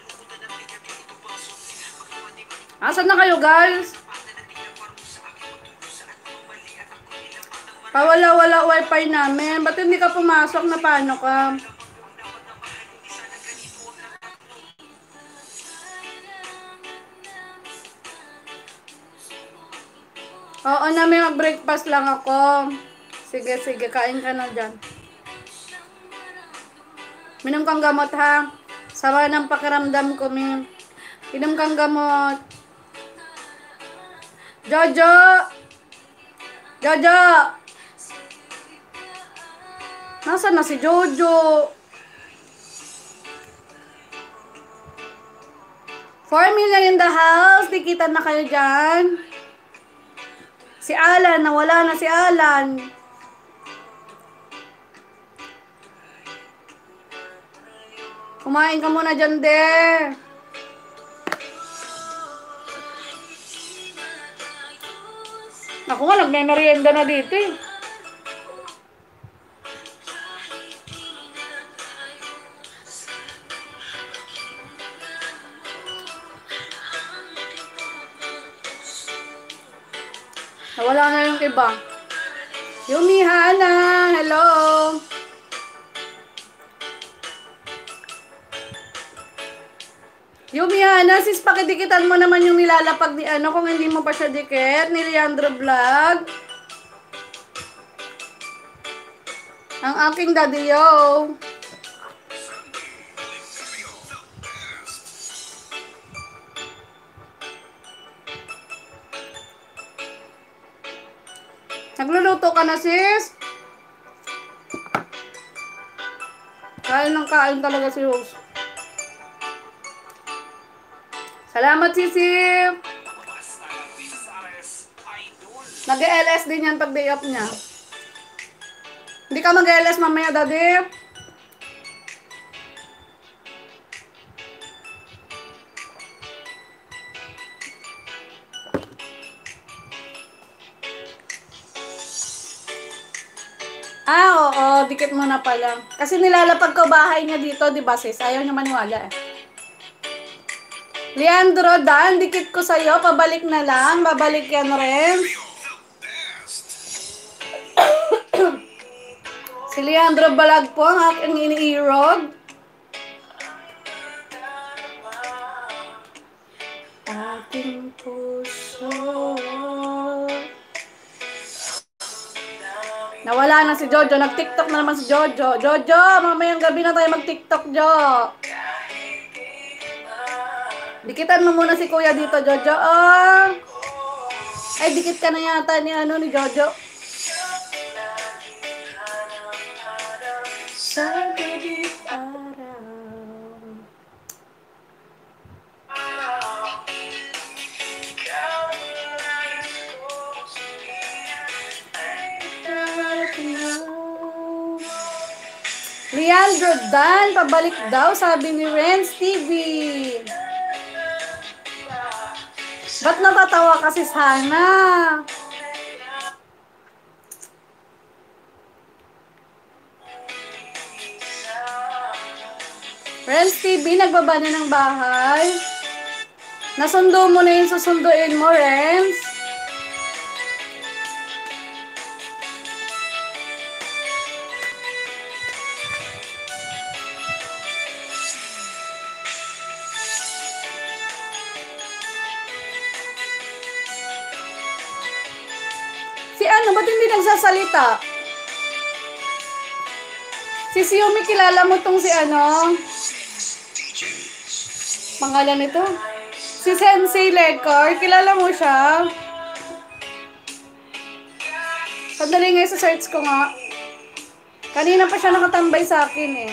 Asan na kayo, guys? Wala wifi namin. Ba't hindi ka pumasok? Na paano ka? Oo na, may mag-breakfast lang ako. Sige, kain ka na dyan. Minom kang gamot ha. Sama ng pakiramdam ko, min. Inom kang gamot. Jojo! Nasaan na si Jojo? 4 million in the house. Dikitan na kayo dyan. Si Alan, nawala na si Alan. Kumain ka muna dyan, de. Ako nga, nagme-merienda na dito eh. Nawala na yung iba. Yumi Hana, hello. Yumiana, sis, pakidikitan mo naman yung nilalapag ni ano kung hindi mo pa siya dikit, ni Leandro Vlog. Ang aking daddy-yo. Nagluluto ka na, sis? Kain ng kain talaga si Rose. Salamat, sisi. Nag-LS din yan pag day off niya. Hindi ka mag-LS mamaya, daddy. Oo, dikit mo na pala. Kasi nilalapag ko bahay niya dito, di ba sis? Ayaw niya maniwala eh. Leandro, Dan, dikit ko sa'yo. Pabalik na lang. Babalik yan rin. Si Leandro Balag po, ang aking iniirog. Aking puso. Nawala na si Jojo. Nag-TikTok na naman si Jojo. Jojo, mamayang gabi na tayo mag-TikTok, Jo. Dikitan mo muna si Kuya dito, Jojo. Oh. Ay, dikit ka na yata ni Jojo. Sa gabi araw. Leandro Dan, pabalik daw, sabi ni Renz TV. Ba't natatawa kasi sana? Renz TV, nagbaba na ng bahay. Nasundo mo na yung susunduin mo, Renz. Ba't hindi nagsasalita? Si Xiaomi, kilala mo tong si pangalan nito? Si Sensei Lekar, kilala mo siya? Sandali nga sa search ko nga. Kanina pa siya nakatambay sa akin eh.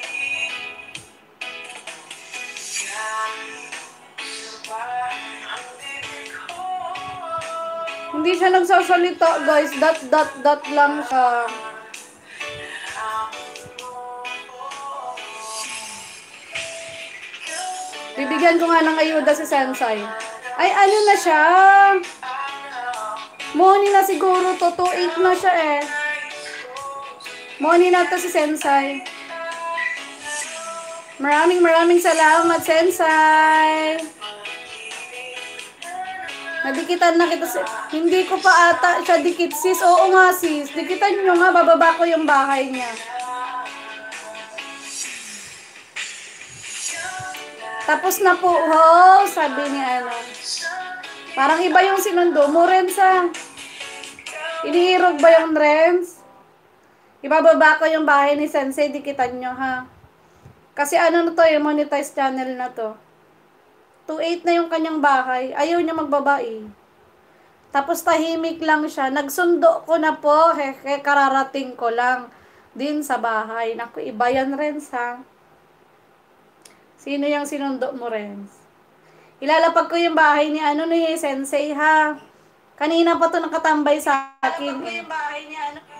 Hindi siya nagsasalita, guys. Dot lang siya. Bibigyan ko nga ng ayuda si Sensei. Ay, ano na siya? Money na siguro to. 2.8 na siya eh. Money na to si Sensei. Maraming salamat, Sensei. Nadikitan na kita. Hindi ko pa ata siya dikit, sis. Oo nga, sis. Dikitan nyo nga. Bababa ko yung bahay niya. Tapos na po, sabi ni Parang iba yung sinundo mo, Renz, ha? Inihirog ba yung Renz? Ibababa ko yung bahay ni Sensei. Dikitan nyo, ha? Kasi na to, yung monetize channel na to. 2.8 na yung kanyang bahay. Ayaw niya magbaba eh. Tapos tahimik lang siya. Nagsundo ko na po. Kararating ko lang din sa bahay. Naku, iba yan, Renz, ha? Sino yung sinundo mo, Renz? Ilalapag ko yung bahay ni ni Sensei, ha? Kanina pa to nakatambay sa akin. Ilalapag ko yung bahay ni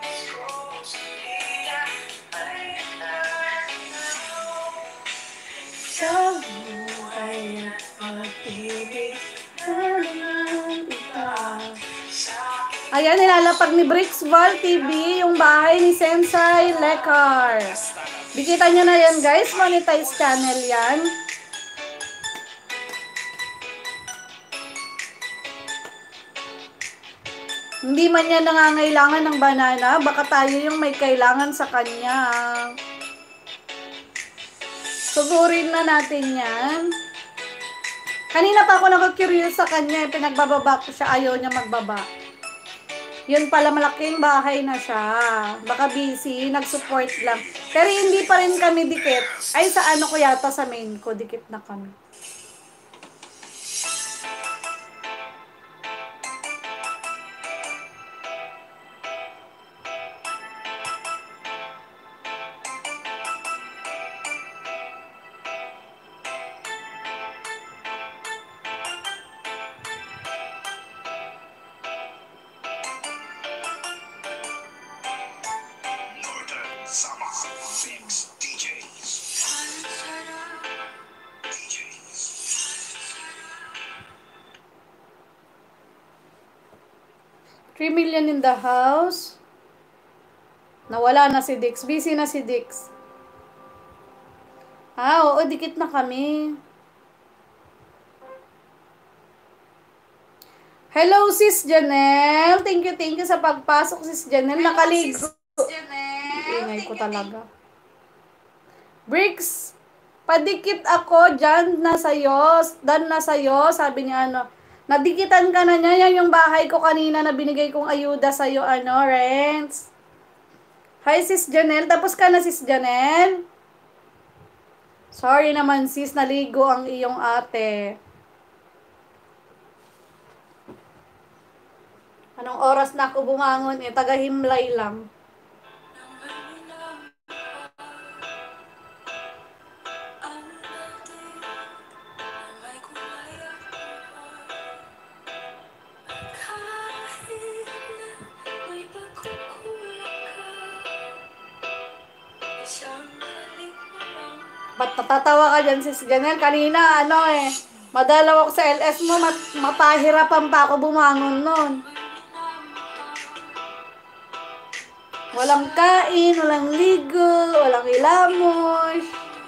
Ayan, nilalapag ni Brixval TV yung bahay ni Sensei Lekar. Bikita nyo na yan, guys. Monetize channel yan. Hindi man yan nangangailangan ng banana. Baka tayo yung may kailangan sa kanya. Sugurin na natin yan. Kanina pa ako nag-curious sa kanya, pinagbababa ko siya, ayaw niya magbaba. Yun pala, malaking bahay na siya. Baka busy, nag-support lang. Pero hindi pa rin kami dikit. Ay, sa ano ko yata, sa main ko, dikit na kami. Sama Mix DJs. 3 million in the house. Nawala na si Dix. Busy na si Dix. Oo, dikit na kami. Hello, Sis Janelle. Thank you sa pagpasok, Sis Janelle. Nakaligo. Ingay ko talaga. Bricks, padikit ako dyan na sa'yo. Dan na sa'yo. Sabi niya, nadikitan ka na niya. Yan yung bahay ko kanina na binigay kong ayuda sa'yo, Renz. Hi, Sis Janelle. Tapos ka na, Sis Janelle? Sorry naman, sis. Naligo ang iyong ate. Anong oras na ako bumangon? Taga-himlay lang. Ba't natatawa ka dyan, Sis Janelle? Kanina, madalaw ako sa LS mo, mapahirapan pa ako bumangon nun. Walang kain, walang ligo, walang ilamos.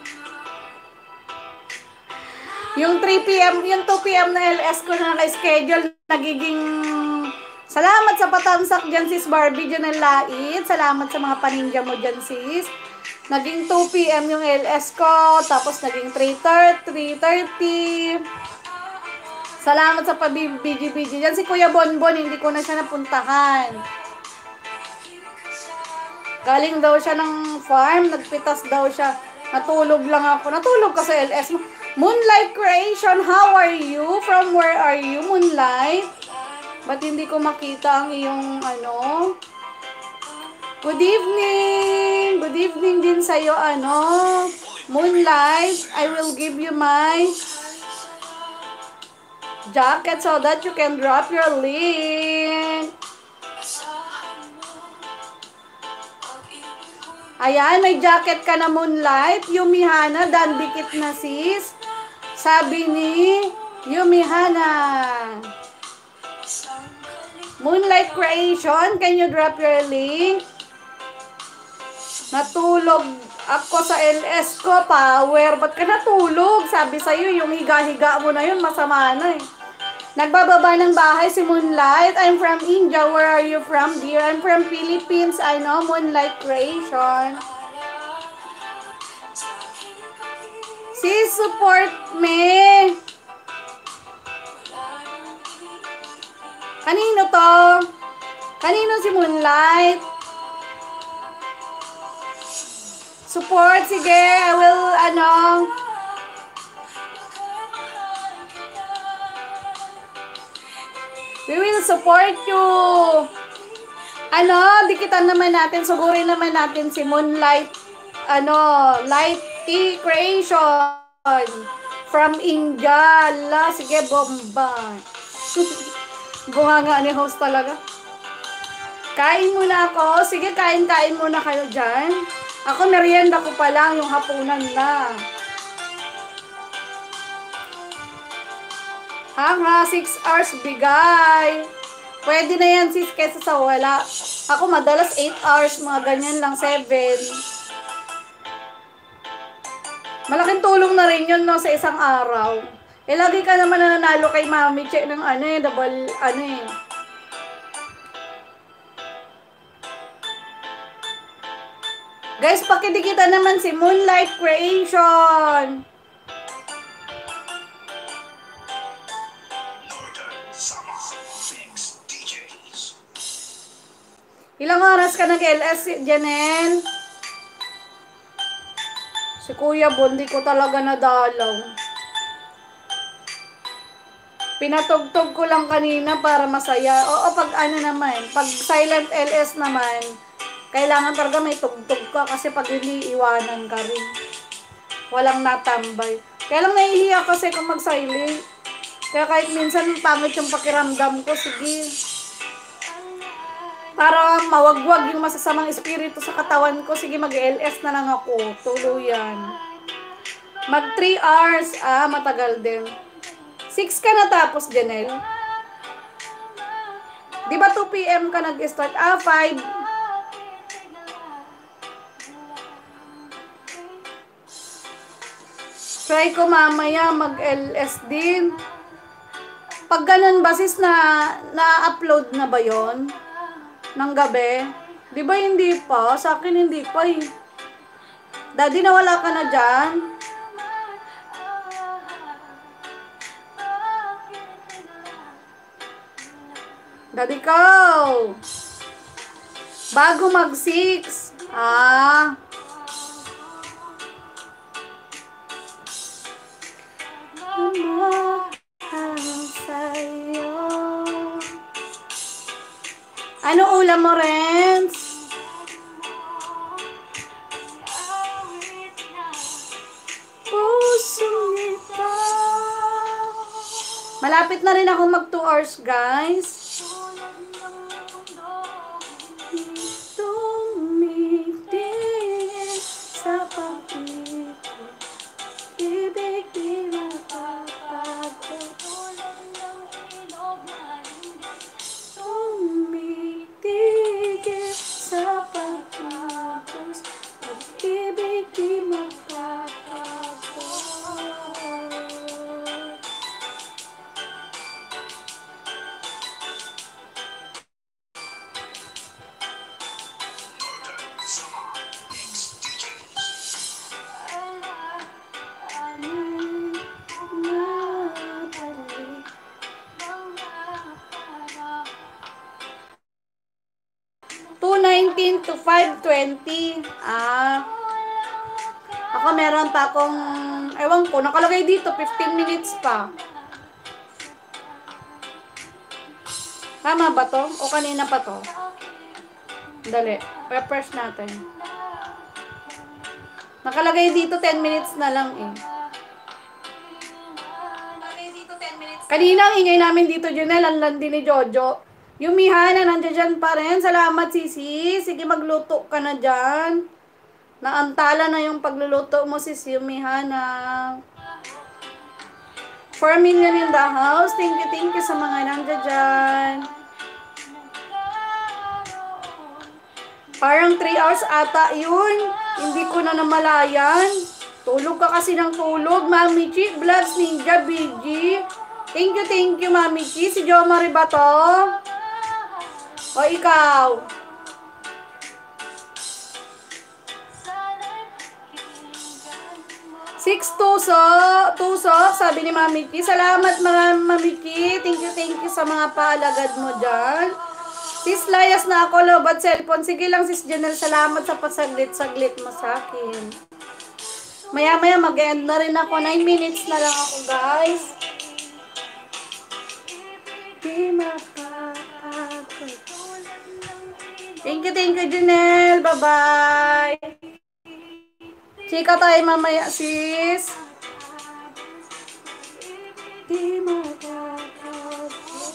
Yung 3 p.m., yung 2 p.m. na LS ko na naka-schedule, nagiging... Salamat sa patamsak dyan, Sis Barbie, Janelle Lait. Salamat sa mga paninja mo dyan, sis. Naging 2 p.m. yung LS ko, tapos naging 3:30. Salamat sa pabibigi-bigi dyan. Si Kuya Bonbon, hindi ko na siya napuntahan. Galing daw siya ng farm, nagpitas daw siya. Natulog lang ako. Natulog ka sa LS mo. Moonlight Creation, how are you? From where are you, Moonlight? Ba't hindi ko makita ang iyong Good evening! Good evening din sa'yo, Moonlight. I will give you my jacket so that you can drop your link. Ayan, may jacket ka na, Moonlight. Yumihana, dan dikit na, sis. Sabi ni Yumihana. Moonlight Creation, can you drop your link? Natulog ako sa LS ko, power. Ba't ka natulog? Sabi sa'yo, yung higa-higa mo na yun, masama na eh. Nagbababa ng bahay si Moonlight. I'm from India. Where are you from, dear? I'm from Philippines. I know, Moonlight Creation. Sis, support me. Kanino to? Kanino si Moonlight? Support, sige. I will, we will support you. Dikitan naman natin, sugurin naman natin si Moonlight, Light Tea Creation from India. Sige, bomba. Bunga nga ni host talaga. Kain muna ako. Sige, kain muna kayo dyan. Ako, merienda ko pa lang, yung hapunan na. Hanga, 6 hours bigay. Pwede na yan, sis, kesa sa wala. Ako, madalas 8 hours, mga ganyan lang, 7. Malaking tulong na rin yun, sa isang araw. Lagi ka naman nananalo kay Mami Che ng double, Guys, pakidikitan naman si Moonlight Creation. Ilang oras ka nag-LS, Janelle? Si Kuya Bon, di ko talaga nadalaw. Pinatugtog ko lang kanina para masaya. Oo, pag ano naman, pag silent LS naman, kailangan talaga may tugtog ka kasi pag hindi, iwanan ka rin. Walang natambay. Kaya lang nahihiya kasi kung mag-silent. Kaya kahit minsan pangit yung pakiramdam ko, sige. Para mawagwag yung masasamang espiritu sa katawan ko, sige mag-LS na lang ako. Tuluyan. Mag 3 hours, matagal din. 6 ka natapos, Janelle. Di ba 2 p.m. ka nag-start? 5. Try ko mamaya mag-LS din. Pag ganun ba, sis, na-upload na ba yon ng gabi? Di ba hindi pa? Sa akin hindi pa eh. Daddy, nawala ka na dyan? Daddy ko! Bago mag 6. Ano ulam mo, Renz? Puso nito. Malapit na rin ako mag 2 hours, guys. Tumitingin sa pag-ibig, ibig di mapapagod. Tumitingin sa pag-ibig, pag-ibig di mapapagod. To 5:20. Ako meron pa akong, ewan ko, nakalagay dito, 15 minutes pa. Tama ba to? O kanina pa to? Dali, refresh natin. Nakalagay dito 10 minutes na lang eh. Kanina ang ingay namin dito, Junel, ang landi ni Jojo. Yung Mihana, nandiyan dyan pa rin. Salamat, Sisi. Sige, magluto ka na dyan. Naantala na yung pagluluto mo, Sisi, yung Mihana. 4 million in the house. Thank you sa mga nandiyan dyan. Parang 3 hours ata yun. Hindi ko na namalayan. Tulog ka kasi ng tulog. Mami Chi, Vlogs Ninja, BG. Thank you, Mami Chi. Si Jo Marie ba to? O ikaw? Six tusok, sabi ni Mami Chi. Salamat mga Mami Chi. Thank you sa mga paalagad mo dyan. Sis, layas na ako, lobat cellphone. Sige lang, Sis Janelle, salamat sa pasaglit-saglit mo sa akin. Maya-maya mag-end na rin ako. 9 minutes na lang ako, guys. Di mapapagod. Thank you, Janelle. Bye-bye. Chika tayo mamaya, sis. Di mapapagod.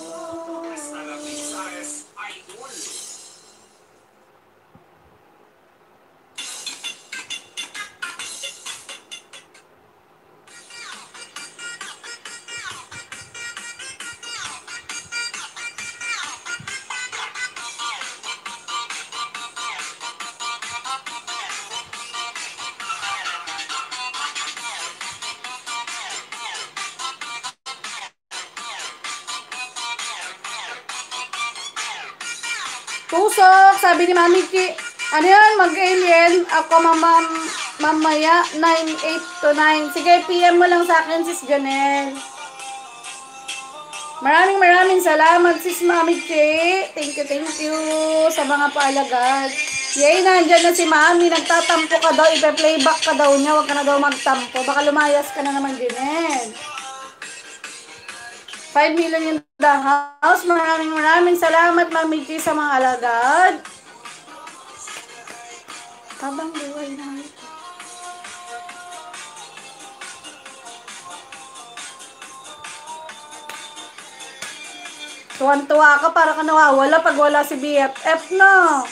Tusok, sabi ni Mami Chi. Ano yan, mag-alien? Ako mamaya, 9, 8 to 9. Sige, PM mo lang sa akin, Sis Janelle. Maraming salamat, sis Mami Che. Thank you sa mga paalagad. Yay, nandyan na si Mami. Nagtatampo ka daw. Ipe-playback ka daw niya. Huwag ka na daw magtampo. Baka lumayas ka na naman din eh. 5 million in the house. Maraming salamat, Mami Che, sa mga alagad. Habang buhay na ito. Tuwan-tuwa ka para ka nawawala pag wala si BFF, no?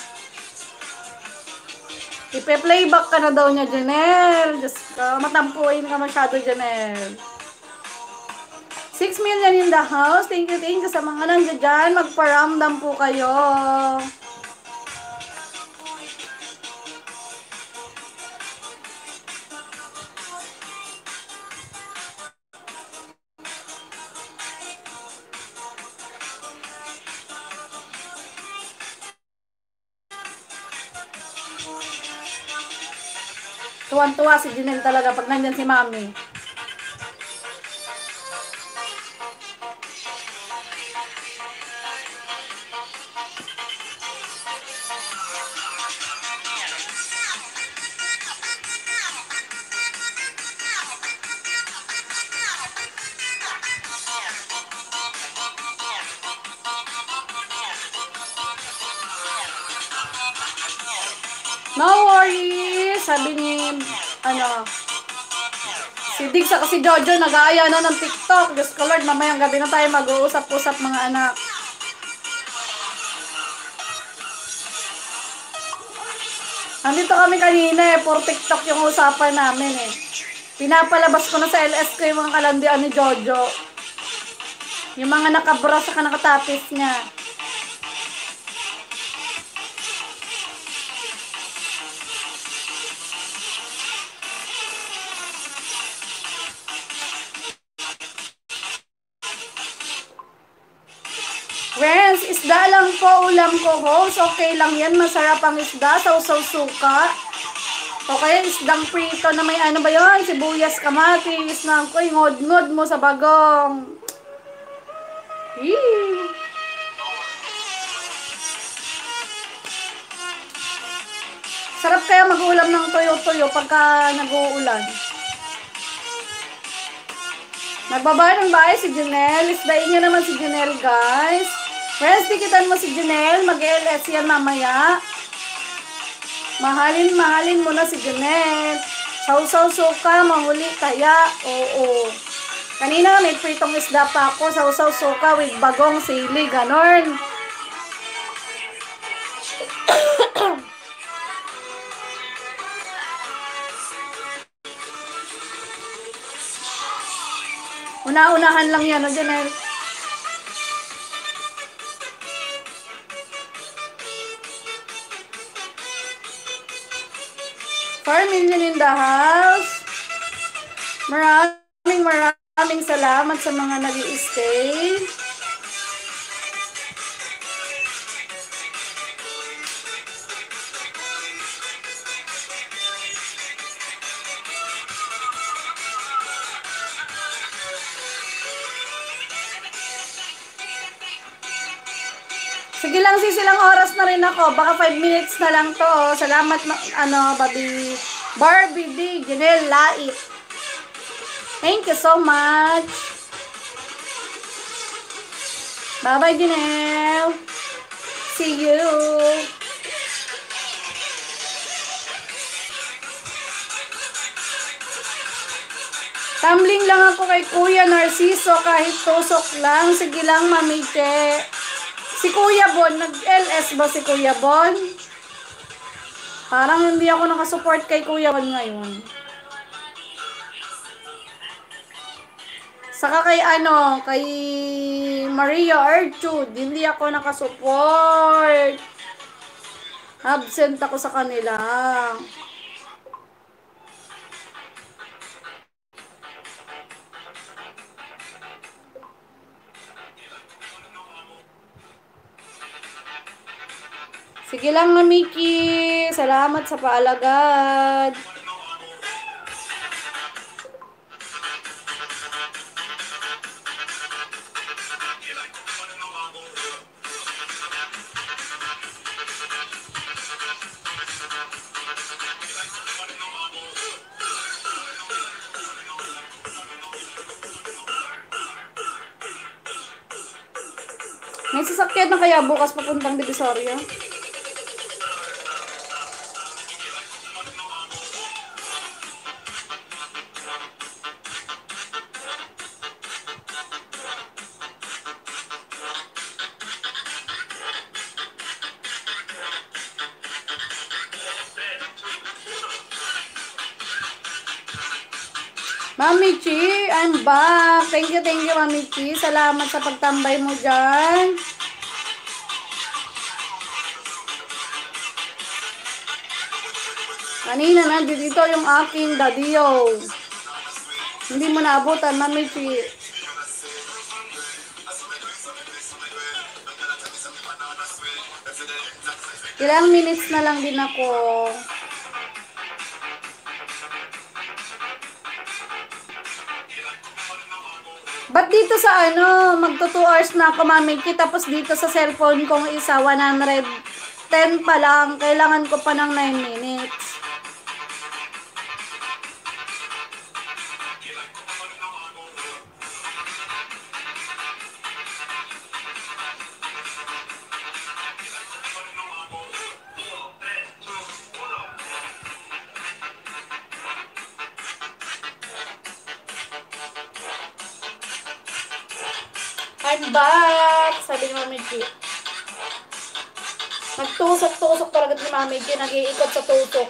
Ipe-playback ka na daw niya, Janelle. Diyos ka, matampuin ka masyado, Janelle. 6 million in the house. Thank you sa mga nandiyan dyan. Magparamdam po kayo. Tuwan-tuwa si Janelle talaga pag nandyan si Mami. No worries, sabi ni, si Diggs at si Jojo, nag-aaya na ng TikTok. Diyos ko Lord, mamayang gabi na tayo mag-uusap-usap mga anak. Andito kami kanina for TikTok yung usapan namin eh. Pinapalabas ko na sa LS ko yung mga kalandian ni Jojo. Yung mga nakabra sa nakatapis niya. Friends, isda lang po ulam ko, host. Okay lang yan. Masarap ang isda. Sausaw suka. O kaya isdang prito na may ano ba yun? Sibuyas, kamatis, na koy, ngod-ngod mo sa bagong. Eee. Sarap kaya mag-ulam ng toyo-toyo pagka nag-uulan. Nagbaba ng bahay si Janelle. Isdain niya naman si Janelle, guys. Friends, tikitan mo si Janelle. Mag-LS yan mamaya. Mahalin mo na si Janelle. Sausaw suka, mahuli kaya. Oo. Kanina may pritong isda pa ako. Sausaw suka with bagong sili. Ganon. Una-unahan lang yan, Janelle. 4 million in the house. Maraming salamat sa mga nag-i-stay. Sige lang, silang oras na rin ako. Baka 5 minutes na lang to. Salamat, Barbie D. Janelle Lait. Thank you so much. Bye-bye, Janelle. See you. Tumbling lang ako kay Kuya Narciso kahit tusok lang. Sige lang, mamite. Si Kuya Bon, nag-LS ba si Kuya Bon? Parang hindi ako nakasupport kay Kuya Bon ngayon. Saka kay kay Maria Archud, hindi ako nakasupport. Absent ako sa kanila. Sige lang na, Mickey. Salamat sa paalagad. May sasakyan na kaya bukas papuntang Divisoria? Mami Chi, I'm back. Thank you, Mami Chi. Salamat sa pagtambay mo dyan. Kanina nandito yung aking daddy-o. Hindi mo naabutan, Mami Chi. Ilang minutes na lang din ako. Ba't dito sa magto 2 hours na ako, Mami Chi, tapos dito sa cellphone kong isa, 110 pa lang. Kailangan ko pa ng 9 minutes. I'm back! Sabi ni Mami Chi. Nagtusok-tusok talaga ni Mami Chi. Nag-iikot sa tusok.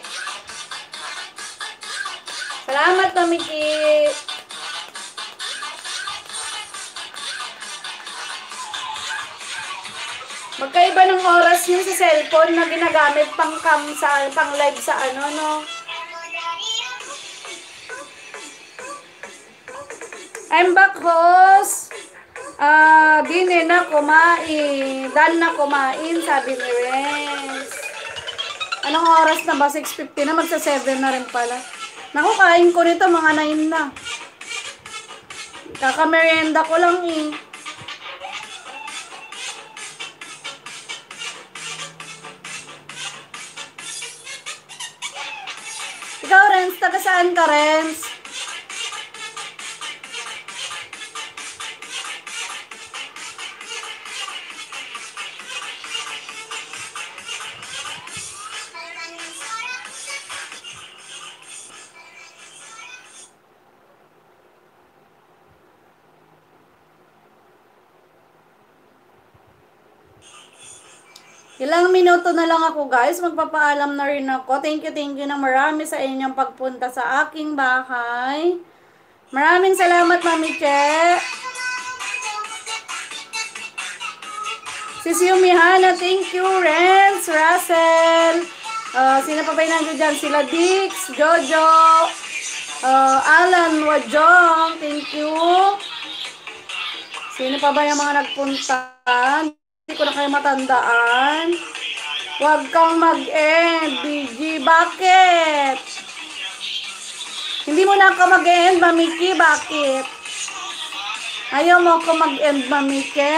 Salamat, Mami Chi! Magkaiba ng oras yung sa cellphone na ginagamit pang live sa no? I'm back, host! Din na kumain. Dan na kumain, sabi ni Renz. Anong oras na ba? 6:50 na, magsa 7 na rin pala. Naku, kain ko nito, mga 9 na. Kaka-merienda ko lang eh. Ikaw, Renz, taga saan ka, Renz? Ilang minuto na lang ako, guys. Magpapaalam na rin ako. Thank you na marami sa inyong pagpunta sa aking bahay. Maraming salamat, Mami Che. Sis Yumihana, thank you. Renz, Russell. Sino pa ba yung nandiyo dyan? Sila Dix, Jojo, Alan, Wajong, thank you. Sino pa ba yung mga nagpunta? Hindi ko na kayo matandaan. Huwag kang mag-end, BG. Bakit? Hindi mo na ako mag-end, Mamiki. Bakit? Ayaw mo ako mag-end, Mamiki.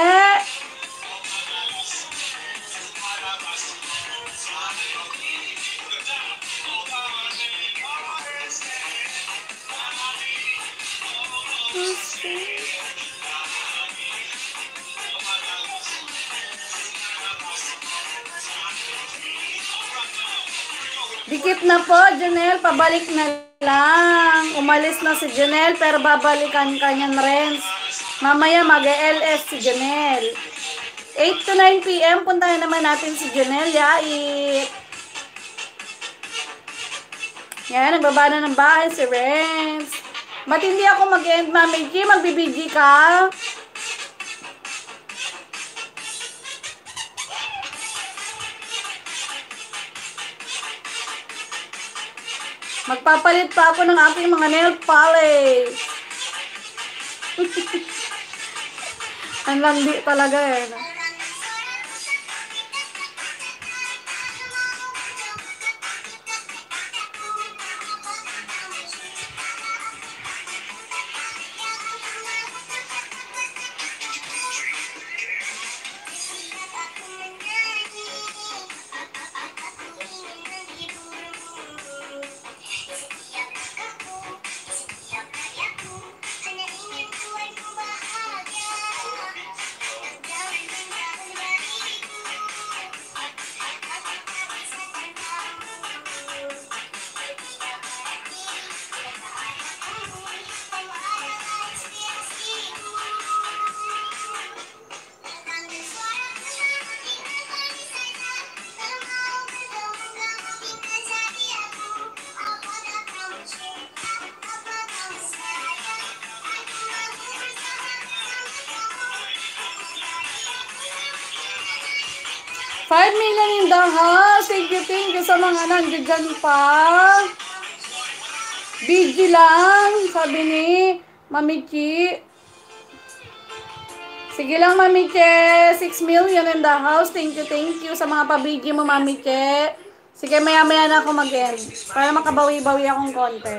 Dikit na po, Janelle. Pabalik na lang. Umalis na si Janelle, pero babalikan ka niyan, Renz. Mamaya mag-LS si Janelle. 8 to 9 p.m. Puntahan naman natin si Janelle. Yait. Yan, nagbaba na ng bahay si Renz. Matindi ako mag-end, Mami G. Magbibigi ka. Magpapalit pa ako ng aking mga nail polish. Ang landi talaga eh. 5 million in the house. Thank you sa mga nandiyan pa. BG lang, sabi ni Mami Chi. Sige lang, Mami Che. 6 million in the house. Thank you sa mga pabigi mo, Mami Che. Sige, maya-maya na ako mag-end. Para makabawi-bawi akong konti.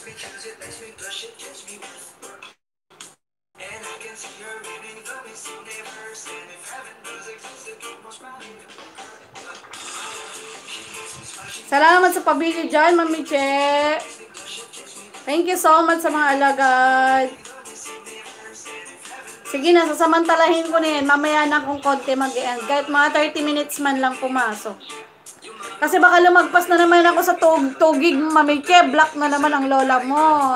Salamat sa pabili dyan, Mami Che. Thank you so much sa mga alagad. Sige na, sasamantalahin ko na yan. Mamaya na akong konti mag-end. Kahit mga 30 minutes man lang pumasok. Kasi baka lumagpas na naman ako sa tugig, Mami Che. Black na naman ang lola mo.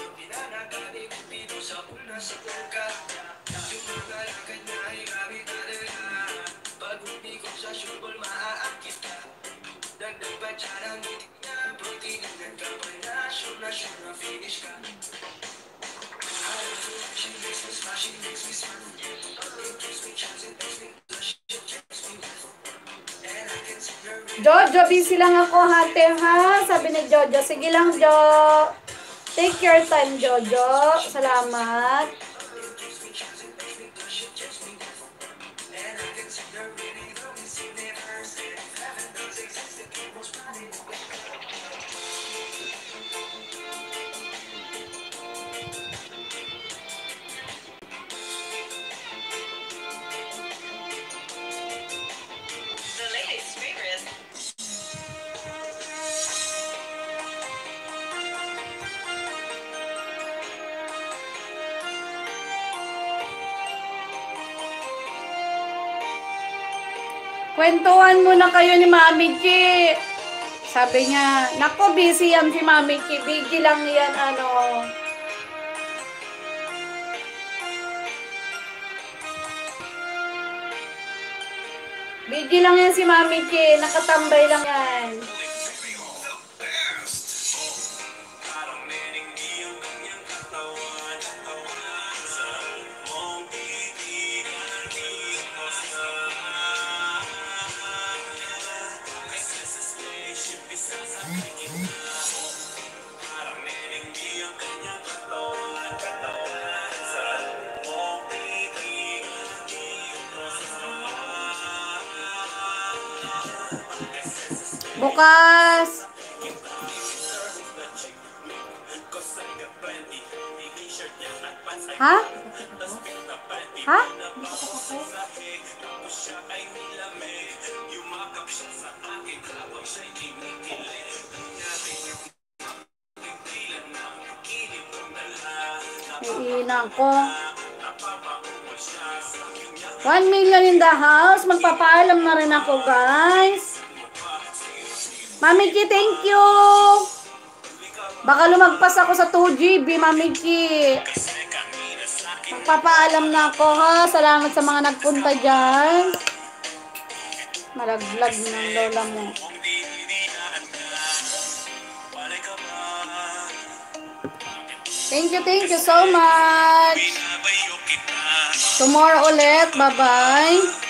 Jojo, busy lang ako hate ha. Sabi ni Jojo. Sige lang, Jo. Take your time, Jojo. Salamat. Kwentuhan muna kayo ni Mami Chi. Sabi niya, nako busy yan si Mami Chi. Busy lang yan, ano. Busy lang yan si Mami Chi. Nakatambay lang yan. Bukas. Ha? Ha? Iinan ko. 1 million in the house. Magpapaalam na rin ako, guys. Mami Chi, thank you. Baka lumagpas ako sa 2 GB, Mami Chi. Magpapaalam na ako, ha. Salamat sa mga nagpunta dyan. Malaglag ng lola mo. Thank you so much. Tomorrow ulit. Bye-bye.